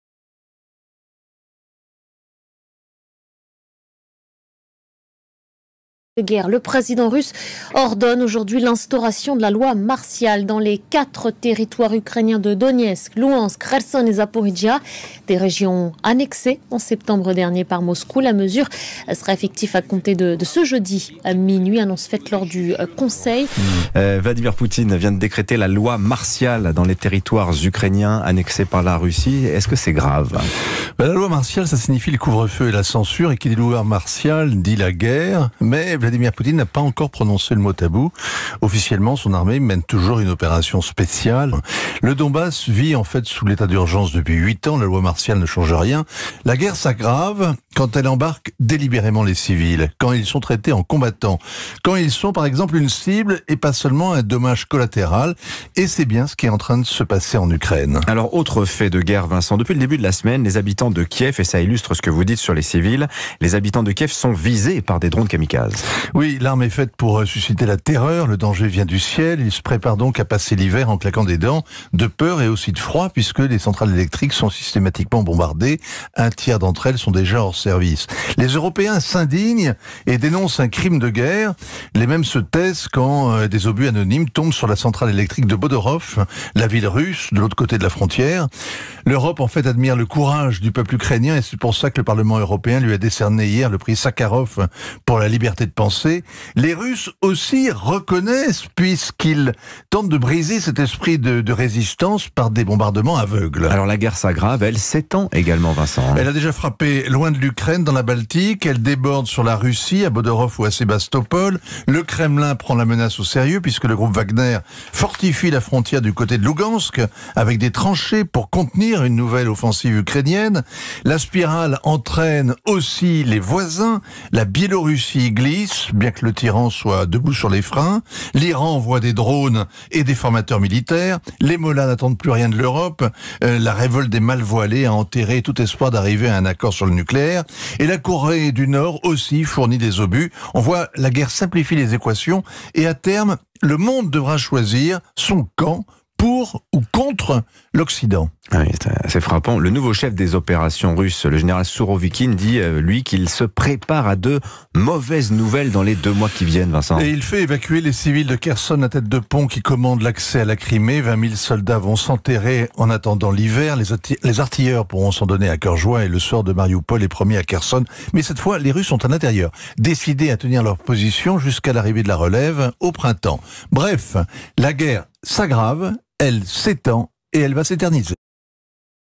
De guerre. Le président russe ordonne aujourd'hui l'instauration de la loi martiale dans les quatre territoires ukrainiens de Donetsk, Louhansk, Kherson et Zaporizhia, des régions annexées en septembre dernier par Moscou. La mesure sera effective à compter de, de ce jeudi à minuit, annonce faite lors du euh, Conseil. Euh, Vladimir Poutine vient de décréter la loi martiale dans les territoires ukrainiens annexés par la Russie. Est-ce que c'est grave? Ben, la loi martiale, ça signifie le couvre-feu et la censure, et qui dit loi martiale dit la guerre, mais Vladimir Poutine n'a pas encore prononcé le mot tabou. Officiellement, son armée mène toujours une opération spéciale. Le Donbass vit en fait sous l'état d'urgence depuis huit ans. La loi martiale ne change rien. La guerre s'aggrave quand elle embarque délibérément les civils, quand ils sont traités en combattants, quand ils sont par exemple une cible et pas seulement un dommage collatéral. Et c'est bien ce qui est en train de se passer en Ukraine. Alors, autre fait de guerre, Vincent. Depuis le début de la semaine, les habitants de Kiev, et ça illustre ce que vous dites sur les civils, les habitants de Kiev sont visés par des drones kamikazes. Oui, l'arme est faite pour susciter la terreur, le danger vient du ciel, ils se préparent donc à passer l'hiver en claquant des dents, de peur et aussi de froid, puisque les centrales électriques sont systématiquement bombardées, un tiers d'entre elles sont déjà hors service. Les Européens s'indignent et dénoncent un crime de guerre, les mêmes se taisent quand euh, des obus anonymes tombent sur la centrale électrique de Bodorov, la ville russe, de l'autre côté de la frontière. L'Europe en fait admire le courage du peuple ukrainien et c'est pour ça que le Parlement européen lui a décerné hier le prix Sakharov pour la liberté de penser. Les Russes aussi reconnaissent, puisqu'ils tentent de briser cet esprit de, de résistance par des bombardements aveugles. Alors la guerre s'aggrave, elle s'étend également, Vincent. Elle a déjà frappé loin de l'Ukraine, dans la Baltique, elle déborde sur la Russie, à Bodorov ou à Sébastopol. Le Kremlin prend la menace au sérieux, puisque le groupe Wagner fortifie la frontière du côté de Lugansk, avec des tranchées pour contenir une nouvelle offensive ukrainienne. La spirale entraîne aussi les voisins, la Biélorussie glisse, bien que le tyran soit debout sur les freins. L'Iran envoie des drones et des formateurs militaires. Les mollahs n'attendent plus rien de l'Europe. Euh, la révolte des malvoilés a enterré tout espoir d'arriver à un accord sur le nucléaire. Et la Corée du Nord aussi fournit des obus. On voit la guerre simplifie les équations et à terme, le monde devra choisir son camp pour ou contre l'Occident. Ah oui, c'est frappant. Le nouveau chef des opérations russes, le général Sourovikine, dit, euh, lui, qu'il se prépare à de mauvaises nouvelles dans les deux mois qui viennent, Vincent. Et il fait évacuer les civils de Kherson à tête de pont qui commandent l'accès à la Crimée. vingt mille soldats vont s'enterrer en attendant l'hiver. Les, les artilleurs pourront s'en donner à cœur joie et le sort de Mariupol est promis à Kherson. Mais cette fois, les Russes sont à l'intérieur, décidés à tenir leur position jusqu'à l'arrivée de la relève au printemps. Bref, la guerre s'aggrave, elle s'étend et elle va s'éterniser.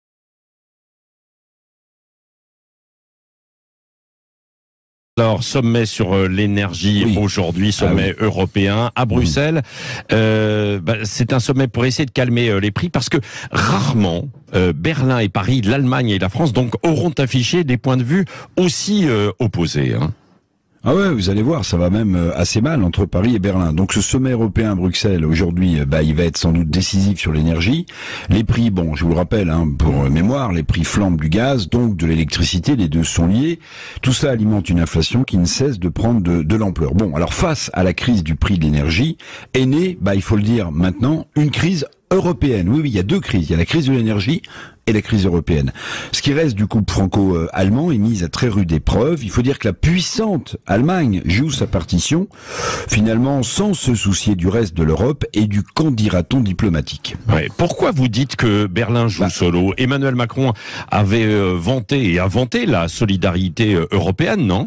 Alors, sommet sur euh, l'énergie oui. aujourd'hui, sommet ah oui. européen à Bruxelles. Mmh. Euh, bah, c'est un sommet pour essayer de calmer euh, les prix parce que rarement euh, Berlin et Paris, l'Allemagne et la France donc auront affiché des points de vue aussi euh, opposés. Hein. Ah ouais, vous allez voir, ça va même assez mal entre Paris et Berlin. Donc ce sommet européen à Bruxelles, aujourd'hui, bah, il va être sans doute décisif sur l'énergie. Les prix, bon, je vous le rappelle, hein, pour mémoire, les prix flambent du gaz, donc de l'électricité, les deux sont liés. Tout ça alimente une inflation qui ne cesse de prendre de, de l'ampleur. Bon, alors face à la crise du prix de l'énergie, est née, bah, il faut le dire maintenant, une crise européenne. Oui, oui, il y a deux crises. Il y a la crise de l'énergie et la crise européenne. Ce qui reste du couple franco-allemand est mis à très rude épreuve. Il faut dire que la puissante Allemagne joue sa partition, finalement sans se soucier du reste de l'Europe et du qu'en dira-t-on diplomatique. Ouais. Pourquoi vous dites que Berlin joue bah. solo? Emmanuel Macron avait euh, vanté et inventé la solidarité euh, européenne, non?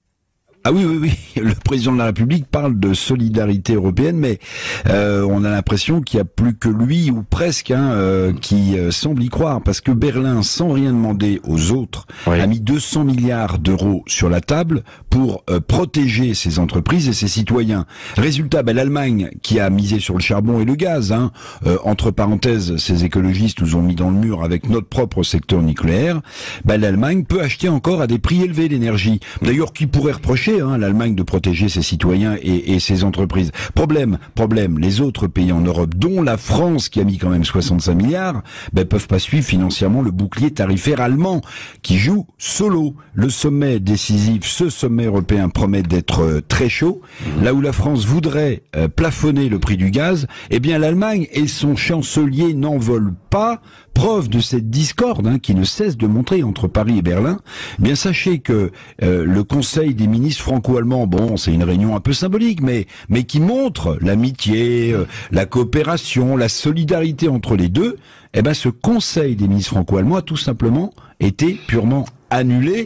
Ah oui, oui, oui. Le président de la République parle de solidarité européenne, mais euh, on a l'impression qu'il n'y a plus que lui, ou presque, hein, euh, qui euh, semble y croire. Parce que Berlin, sans rien demander aux autres, oui. a mis deux cents milliards d'euros sur la table pour euh, protéger ses entreprises et ses citoyens. Résultat, ben, l'Allemagne, qui a misé sur le charbon et le gaz, hein, euh, entre parenthèses, ces écologistes nous ont mis dans le mur avec notre propre secteur nucléaire, ben, l'Allemagne peut acheter encore à des prix élevés l'énergie. D'ailleurs, qui pourrait reprocher Hein, l'Allemagne de protéger ses citoyens et, et ses entreprises. Problème, problème, les autres pays en Europe, dont la France qui a mis quand même soixante-cinq milliards, ben, peuvent pas suivre financièrement le bouclier tarifaire allemand qui joue solo. Le sommet décisif, ce sommet européen promet d'être euh, très chaud. Mmh. Là où la France voudrait euh, plafonner le prix du gaz, eh bien l'Allemagne et son chancelier n'en veulent pas. Preuve de cette discorde hein, qui ne cesse de montrer entre Paris et Berlin. Eh bien sachez que euh, le Conseil des ministres franco-allemands, bon, c'est une réunion un peu symbolique, mais mais qui montre l'amitié, euh, la coopération, la solidarité entre les deux. Eh ben ce Conseil des ministres franco-allemands a tout simplement été purement annulé.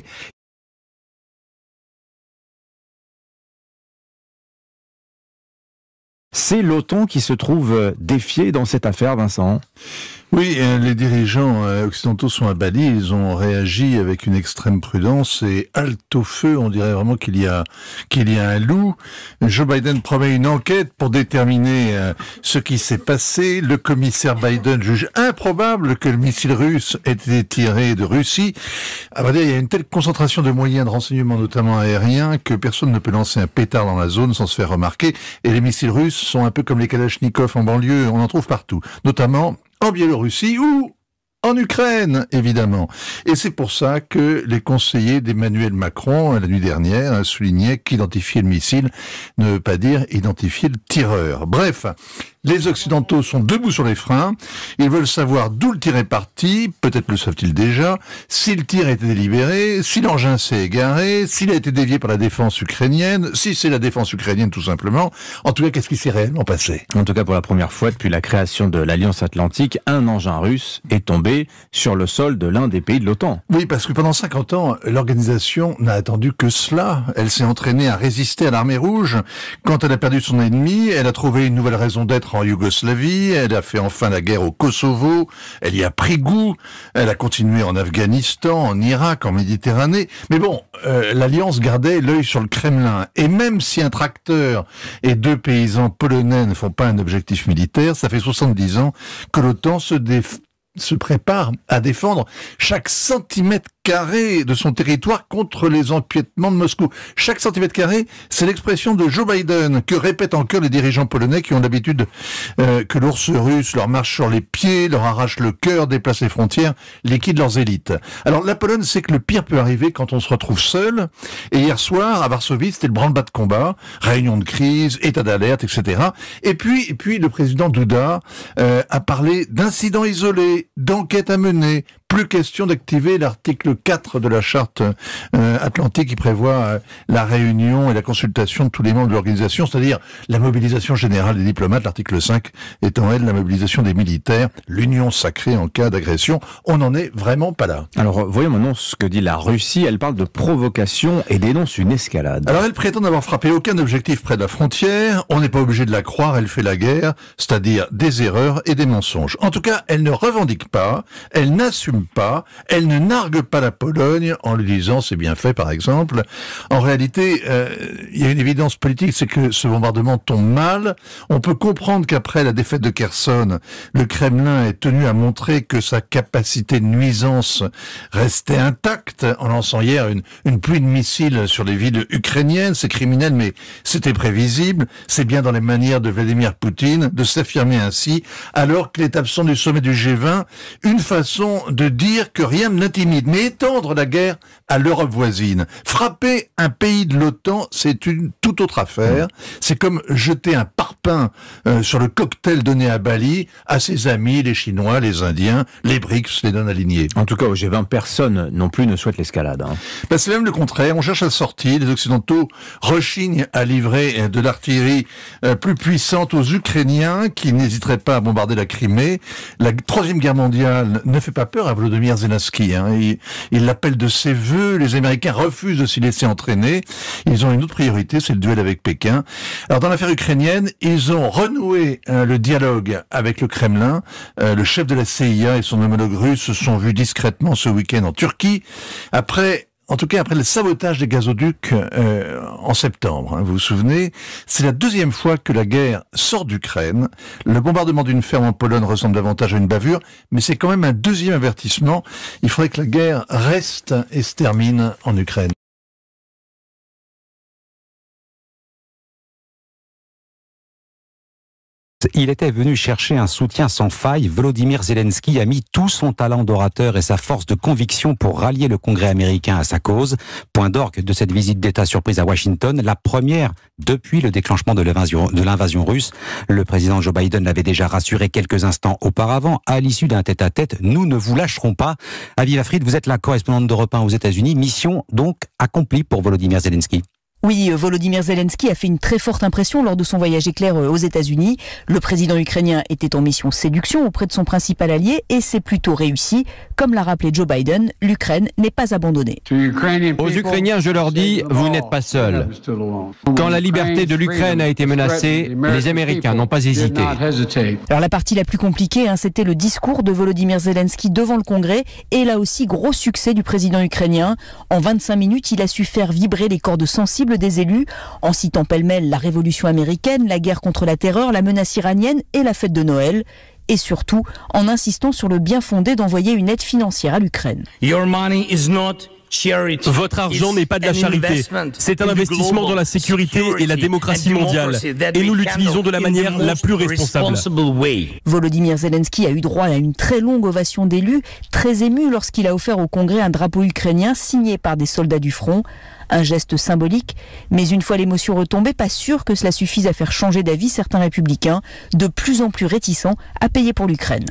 C'est l'OTAN qui se trouve défié dans cette affaire, Vincent. Oui, les dirigeants occidentaux sont à Bali, ils ont réagi avec une extrême prudence et halte au feu, on dirait vraiment qu'il y a qu'il y a un loup. Joe Biden promet une enquête pour déterminer ce qui s'est passé. Le commissaire Biden juge improbable que le missile russe ait été tiré de Russie. À vrai dire, il y a une telle concentration de moyens de renseignement, notamment aériens, que personne ne peut lancer un pétard dans la zone sans se faire remarquer. Et les missiles russes sont un peu comme les Kalachnikov en banlieue, on en trouve partout, notamment en Biélorussie ou en Ukraine, évidemment. Et c'est pour ça que les conseillers d'Emmanuel Macron, la nuit dernière, soulignaient qu'identifier le missile ne veut pas dire identifier le tireur. Bref, les Occidentaux sont debout sur les freins. Ils veulent savoir d'où le tir est parti. Peut-être le savent-ils déjà. Si le tir a été délibéré, si l'engin s'est égaré, s'il a été dévié par la défense ukrainienne, si c'est la défense ukrainienne tout simplement. En tout cas, qu'est-ce qui s'est réellement passé? En tout cas, pour la première fois depuis la création de l'Alliance Atlantique, un engin russe est tombé sur le sol de l'un des pays de l'OTAN. Oui, parce que pendant cinquante ans, l'organisation n'a attendu que cela. Elle s'est entraînée à résister à l'armée rouge. Quand elle a perdu son ennemi, elle a trouvé une nouvelle raison d'être en Yougoslavie, elle a fait enfin la guerre au Kosovo, elle y a pris goût, elle a continué en Afghanistan, en Irak, en Méditerranée. Mais bon, euh, l'Alliance gardait l'œil sur le Kremlin. Et même si un tracteur et deux paysans polonais ne font pas un objectif militaire, ça fait soixante-dix ans que l'OTAN se déf... se prépare à défendre chaque centimètre carré de son territoire contre les empiètements de Moscou. Chaque centimètre carré, c'est l'expression de Joe Biden, que répètent encore les dirigeants polonais qui ont l'habitude euh, que l'ours russe leur marche sur les pieds, leur arrache le cœur, déplace les frontières, liquide leurs élites. Alors la Pologne sait que le pire peut arriver quand on se retrouve seul, et hier soir, à Varsovie, c'était le branle-bas de combat, réunion de crise, état d'alerte, et cetera. Et puis, et puis le président Duda euh, a parlé d'incidents isolés, d'enquêtes à mener. Plus question d'activer l'article quatre de la charte euh, atlantique qui prévoit euh, la réunion et la consultation de tous les membres de l'organisation, c'est-à-dire la mobilisation générale des diplomates, l'article cinq étant elle la mobilisation des militaires, l'union sacrée en cas d'agression. On n'en est vraiment pas là. Alors voyons maintenant ce que dit la Russie. Elle parle de provocation et dénonce une escalade. Alors elle prétend n'avoir frappé aucun objectif près de la frontière. On n'est pas obligé de la croire, elle fait la guerre, c'est-à-dire des erreurs et des mensonges. En tout cas, elle ne revendique pas, elle n'assume n'aime pas. Elle ne nargue pas la Pologne en lui disant c'est bien fait, par exemple. En réalité, euh, il y a une évidence politique, c'est que ce bombardement tombe mal. On peut comprendre qu'après la défaite de Kherson, le Kremlin est tenu à montrer que sa capacité de nuisance restait intacte en lançant hier une, une pluie de missiles sur les villes ukrainiennes. C'est criminel, mais c'était prévisible. C'est bien dans les manières de Vladimir Poutine de s'affirmer ainsi, alors qu'il est absent du sommet du G vingt, une façon de dire que rien ne l'intimide, mais étendre la guerre à l'Europe voisine. Frapper un pays de l'OTAN, c'est une toute autre affaire. C'est comme jeter un parpaing euh, sur le cocktail donné à Bali à ses amis, les Chinois, les Indiens, les BRICS, les non-alignés. En tout cas, au G vingt, personne non plus ne souhaite l'escalade. Hein. Ben, c'est même le contraire. On cherche la sortie. Les Occidentaux rechignent à livrer de l'artillerie euh, plus puissante aux Ukrainiens qui n'hésiteraient pas à bombarder la Crimée. La Troisième Guerre mondiale ne fait pas peur à Volodymyr Zelensky. Hein. Il, il l'appelle de ses voeux. Les Américains refusent de s'y laisser entraîner. Ils ont une autre priorité, c'est le duel avec Pékin. Alors dans l'affaire ukrainienne, ils ont renoué euh, le dialogue avec le Kremlin. Euh, le chef de la C I A et son homologue russe se sont vus discrètement ce week-end en Turquie. Après En tout cas, après le sabotage des gazoducs euh, en septembre, hein, vous vous souvenez, c'est la deuxième fois que la guerre sort d'Ukraine. Le bombardement d'une ferme en Pologne ressemble davantage à une bavure, mais c'est quand même un deuxième avertissement. Il faudrait que la guerre reste et se termine en Ukraine. Il était venu chercher un soutien sans faille. Volodymyr Zelensky a mis tout son talent d'orateur et sa force de conviction pour rallier le Congrès américain à sa cause. Point d'orgue de cette visite d'État surprise à Washington, la première depuis le déclenchement de l'invasion, de l'invasion russe. Le président Joe Biden l'avait déjà rassuré quelques instants auparavant. À l'issue d'un tête-à-tête, nous ne vous lâcherons pas. Aviva Fried, vous êtes la correspondante d'Europe un aux États-Unis. Mission donc accomplie pour Volodymyr Zelensky. Oui, Volodymyr Zelensky a fait une très forte impression lors de son voyage éclair aux États-Unis. Le président ukrainien était en mission séduction auprès de son principal allié et c'est plutôt réussi. Comme l'a rappelé Joe Biden, l'Ukraine n'est pas abandonnée. Aux Ukrainiens, je leur dis, vous n'êtes pas seuls. Quand la liberté de l'Ukraine a été menacée, les Américains n'ont pas hésité. Alors la partie la plus compliquée, hein, c'était le discours de Volodymyr Zelensky devant le Congrès et là aussi gros succès du président ukrainien. En vingt-cinq minutes, il a su faire vibrer les cordes sensibles des élus, en citant pêle-mêle la révolution américaine, la guerre contre la terreur, la menace iranienne et la fête de Noël. Et surtout, en insistant sur le bien fondé d'envoyer une aide financière à l'Ukraine. Votre argent n'est pas de la charité, c'est un investissement dans la sécurité et la démocratie mondiale, et nous l'utilisons de la manière la plus responsable. Volodymyr Zelensky a eu droit à une très longue ovation d'élus, très ému lorsqu'il a offert au Congrès un drapeau ukrainien signé par des soldats du front. Un geste symbolique, mais une fois l'émotion retombée, pas sûr que cela suffise à faire changer d'avis certains républicains, de plus en plus réticents à payer pour l'Ukraine.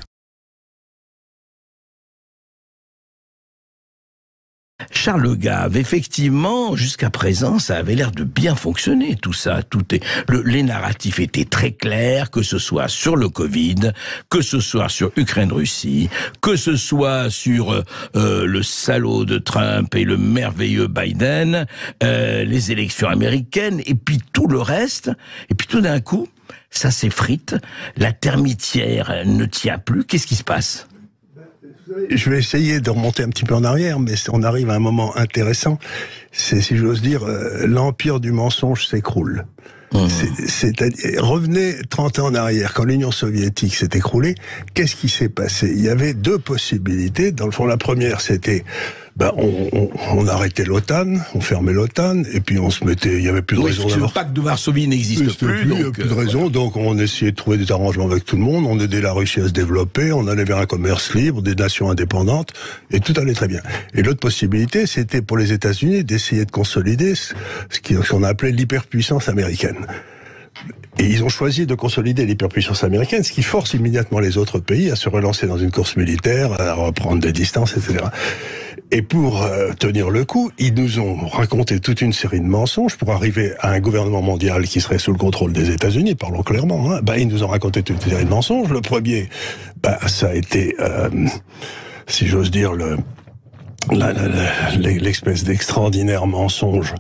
Charles Gave, effectivement, jusqu'à présent, ça avait l'air de bien fonctionner, tout ça. Tout est, le, les narratifs étaient très clairs, que ce soit sur le Covid, que ce soit sur Ukraine-Russie, que ce soit sur euh, le salaud de Trump et le merveilleux Biden, euh, les élections américaines, et puis tout le reste. Et puis tout d'un coup, ça s'effrite, la termitière ne tient plus. Qu'est-ce qui se passe ? Je vais essayer de remonter un petit peu en arrière, mais on arrive à un moment intéressant. C'est, si j'ose dire, euh, l'empire du mensonge s'écroule. Mmh. C'est-à-dire, revenez trente ans en arrière, quand l'Union soviétique s'est écroulée, qu'est-ce qui s'est passé ? Il y avait deux possibilités. Dans le fond, la première, c'était... Ben, on, on, on arrêtait l'OTAN, on fermait l'OTAN, et puis on se mettait, il y avait plus de oui, raison d'avoir... Le pacte de Varsovie n'existe plus, plus, donc... Il n'y a plus de raison, voilà. Donc on essayait de trouver des arrangements avec tout le monde, on aidait la Russie à se développer, on allait vers un commerce libre, des nations indépendantes, et tout allait très bien. Et l'autre possibilité, c'était pour les États-Unis d'essayer de consolider ce qu'on a appelé l'hyperpuissance américaine. Et ils ont choisi de consolider l'hyperpuissance américaine, ce qui force immédiatement les autres pays à se relancer dans une course militaire, à reprendre des distances, et cetera. Et pour euh, tenir le coup, ils nous ont raconté toute une série de mensonges pour arriver à un gouvernement mondial qui serait sous le contrôle des États-Unis, parlons clairement. Hein. Ben, ils nous ont raconté toute une série de mensonges. Le premier, ben, ça a été, euh, si j'ose dire, le, la, la, la, l'espèce d'extraordinaire mensonge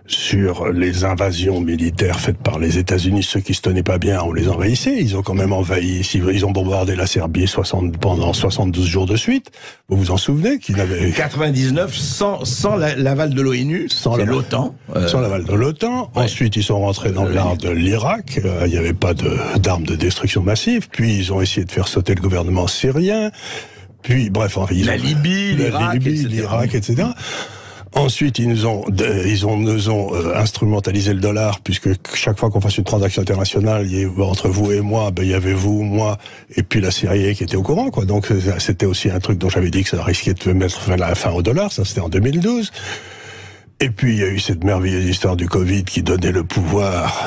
sur les invasions militaires faites par les États-Unis. Ceux qui se tenaient pas bien, on les envahissait. Ils ont quand même envahi, ils ont bombardé la Serbie soixante, pendant soixante-douze jours de suite. Vous vous en souvenez qu'ils n'avaient... quatre-vingt-dix-neuf, sans, sans l'aval de l'ONU, sans l'OTAN. Euh... Sans l'aval de l'OTAN. Ouais. Ensuite, ils sont rentrés dans le nord de l'Irak. Euh, il n'y avait pas de, d'armes de destruction massive. Puis, ils ont essayé de faire sauter le gouvernement syrien. Puis, bref, ils la ont... Libye, l'Irak, l'Irak, et cetera. Ensuite, ils nous ont, ils ont, nous ont euh, instrumentalisé le dollar, puisque chaque fois qu'on fasse une transaction internationale, il y a, entre vous et moi, ben, il y avait vous, moi, et puis la C I A qui était au courant, quoi. Donc, c'était aussi un truc dont j'avais dit que ça risquait de mettre la fin au dollar. Ça, c'était en deux mille douze. Et puis, il y a eu cette merveilleuse histoire du Covid qui donnait le pouvoir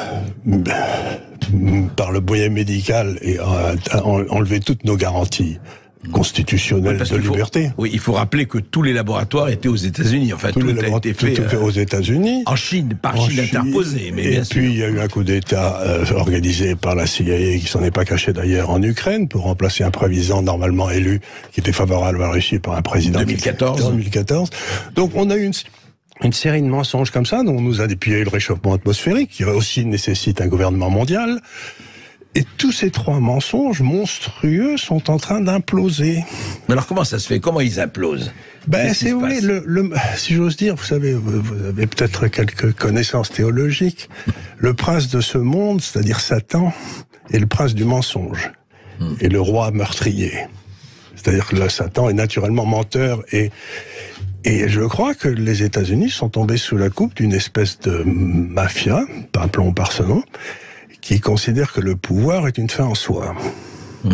par le moyen médical et a enlevé toutes nos garanties constitutionnelle oui, de liberté. Faut, oui, il faut rappeler que tous les laboratoires étaient aux États-Unis. Enfin, tous tout les a été fait, tout fait aux États-Unis. En Chine, par Chine, Chine interposée. Mais et bien puis, sûr. il y a eu un coup d'État euh, organisé par la C I A, qui s'en est pas caché d'ailleurs, en Ukraine, pour remplacer un président normalement élu, qui était favorable à la Russie par un président... deux mille quatorze. deux mille quatorze. Donc, on a eu une... une série de mensonges comme ça, dont on nous a dépuyé le réchauffement atmosphérique, qui aussi nécessite un gouvernement mondial. Et tous ces trois mensonges monstrueux sont en train d'imploser. Mais alors comment ça se fait? Comment ils implosent? Ben, c'est oui, le, le, si j'ose dire, vous savez, vous avez peut-être quelques connaissances théologiques. Le prince de ce monde, c'est-à-dire Satan, est le prince du mensonge. Hmm. Et le roi meurtrier. C'est-à-dire que le Satan est naturellement menteur et... Et je crois que les États-Unis sont tombés sous la coupe d'une espèce de mafia, appelons par ce nom, qui considère que le pouvoir est une fin en soi. Mmh.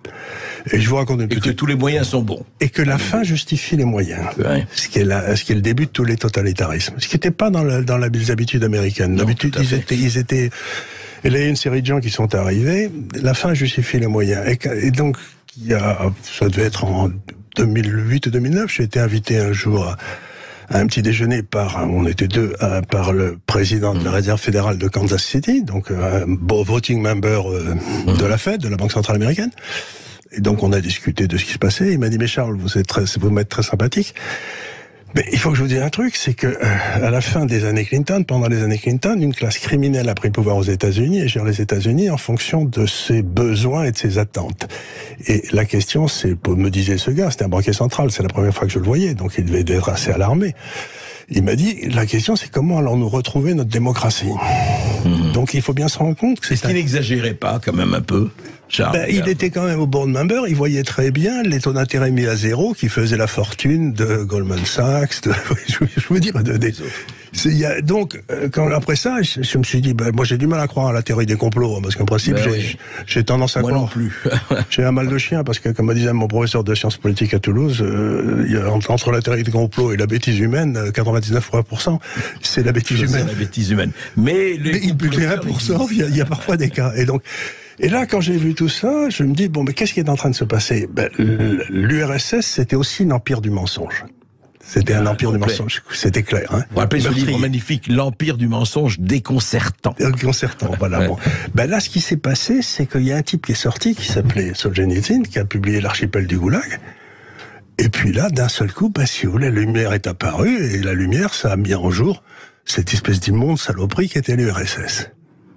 Et je vous raconte une et petite... que tous les moyens sont bons. Et que la fin justifie les moyens. Ouais. Ce, qui est la, ce qui est le début de tous les totalitarismes. Ce qui n'était pas dans, la, dans la, les habitudes américaines. D'habitude, ils étaient, ils étaient... Et là, il y a une série de gens qui sont arrivés. La fin justifie les moyens. Et, et donc, il y a, ça devait être en deux mille huit ou deux mille neuf, j'ai été invité un jour à, à un petit déjeuner par, on était deux, à, par le président de la Réserve fédérale de Kansas City, donc un voting member euh, de la Fed, de la Banque centrale américaine. Et donc on a discuté de ce qui se passait. Il m'a dit, mais Charles, vous êtes très, vous m'êtes très sympathique. Mais il faut que je vous dise un truc, c'est que euh, à la fin des années Clinton, pendant les années Clinton, une classe criminelle a pris le pouvoir aux États-Unis et gère les États-Unis en fonction de ses besoins et de ses attentes. Et la question, c'est, me disait ce gars, c'était un banquier central, c'est la première fois que je le voyais, donc il devait être assez alarmé. Il m'a dit, la question, c'est comment allons-nous retrouver notre démocratie? Mmh. Donc il faut bien se rendre compte que c'est... Est-ce qu'il n'exagérait pas quand même un peu, Charles? Ben, il était quand même au board member, il voyait très bien les taux d'intérêt mis à zéro qui faisaient la fortune de Goldman Sachs, de, je, je veux dire, de, de, il y a, donc, quand, après ça, je, je me suis dit, ben, moi j'ai du mal à croire à la théorie des complots, parce qu'en principe, ben j'ai, oui. j'ai tendance à moi croire. Non plus. J'ai un mal de chien, parce que, comme me disait mon professeur de sciences politiques à Toulouse, euh, il y a, entre la théorie des complots et la bêtise humaine, quatre-vingt-dix-neuf pour cent, c'est la bêtise c'est humaine. la bêtise humaine. Mais les, les un pour cent, il y, a, il y a parfois des cas. Et donc, et là, quand j'ai vu tout ça, je me dis, bon, mais qu'est-ce qui est en train de se passer? Ben, l'U R S S, c'était aussi l'empire du mensonge. C'était un empire du mensonge, c'était clair. Hein. On appelle ce livre magnifique, l'empire du mensonge déconcertant. Déconcertant, voilà. Ouais. Bon. Ben là, ce qui s'est passé, c'est qu'il y a un type qui est sorti, qui s'appelait Solzhenitsyn, qui a publié L'archipel du Goulag. Et puis là, d'un seul coup, ben, si vous voulez, la lumière est apparue, et la lumière, ça a mis en jour cette espèce d'immonde saloperie qui était l'U R S S.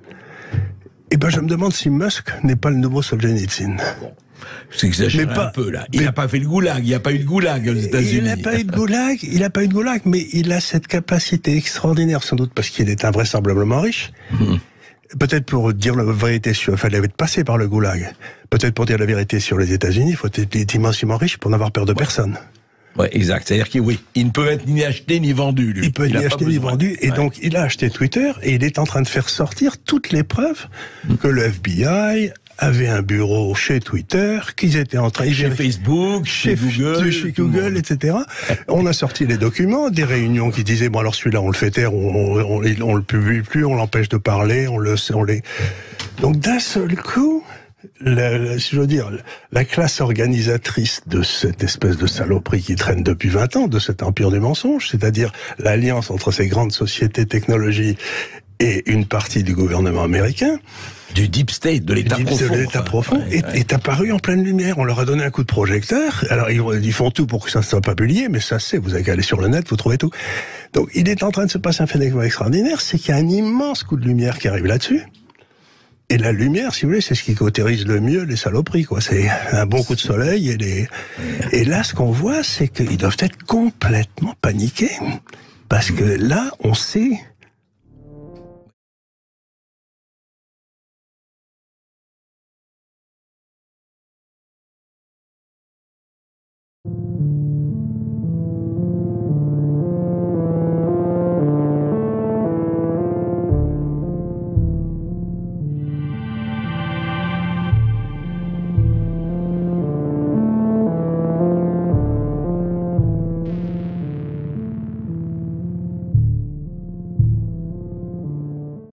Et ben, je me demande si Musk n'est pas le nouveau Solzhenitsyn. Bon. C'est exagéré un peu, là. Il n'a pas fait le goulag, il n'y a pas eu de goulag aux États-Unis. Il n'a pas eu de goulag, il n'a pas eu de goulag, mais il a cette capacité extraordinaire, sans doute parce qu'il est invraisemblablement riche. Mmh. Peut-être pour dire la vérité sur, enfin, il avait passé par le goulag. Peut-être pour dire la vérité sur les États-Unis, il faut être immensément riche pour n'avoir peur de ouais. personne. Ouais, exact. C'est-à-dire qu'il oui, il ne peut être ni acheté ni vendu, lui. Il peut être ni acheté ni vendu, et ouais. donc il a acheté Twitter, et il est en train de faire sortir toutes les preuves mmh. que le F B I avait un bureau chez Twitter, qu'ils étaient en train... Chez Facebook, chez, chez Google... Chez Google, et cetera. On a sorti les documents, des réunions qui disaient, bon alors celui-là on le fait taire, on, on, on, on le publie plus, on l'empêche de parler, on le... On les... Donc d'un seul coup, la, la, si je veux dire, la classe organisatrice de cette espèce de saloperie qui traîne depuis vingt ans, de cet empire du mensonge, c'est-à-dire l'alliance entre ces grandes sociétés technologiques et une partie du gouvernement américain, du deep state, de l'état profond, de l'état profond ouais, est, ouais. est apparu en pleine lumière. On leur a donné un coup de projecteur. Alors ils, ils font tout pour que ça ne soit pas publié, mais ça c'est, vous avez qu'à aller sur le net, vous trouvez tout. Donc il est en train de se passer un phénomène extraordinaire, c'est qu'il y a un immense coup de lumière qui arrive là-dessus. Et la lumière, si vous voulez, c'est ce qui cautérise le mieux les saloperies, quoi. C'est un bon coup de soleil et les. Et là, ce qu'on voit, c'est qu'ils doivent être complètement paniqués, parce que là, on sait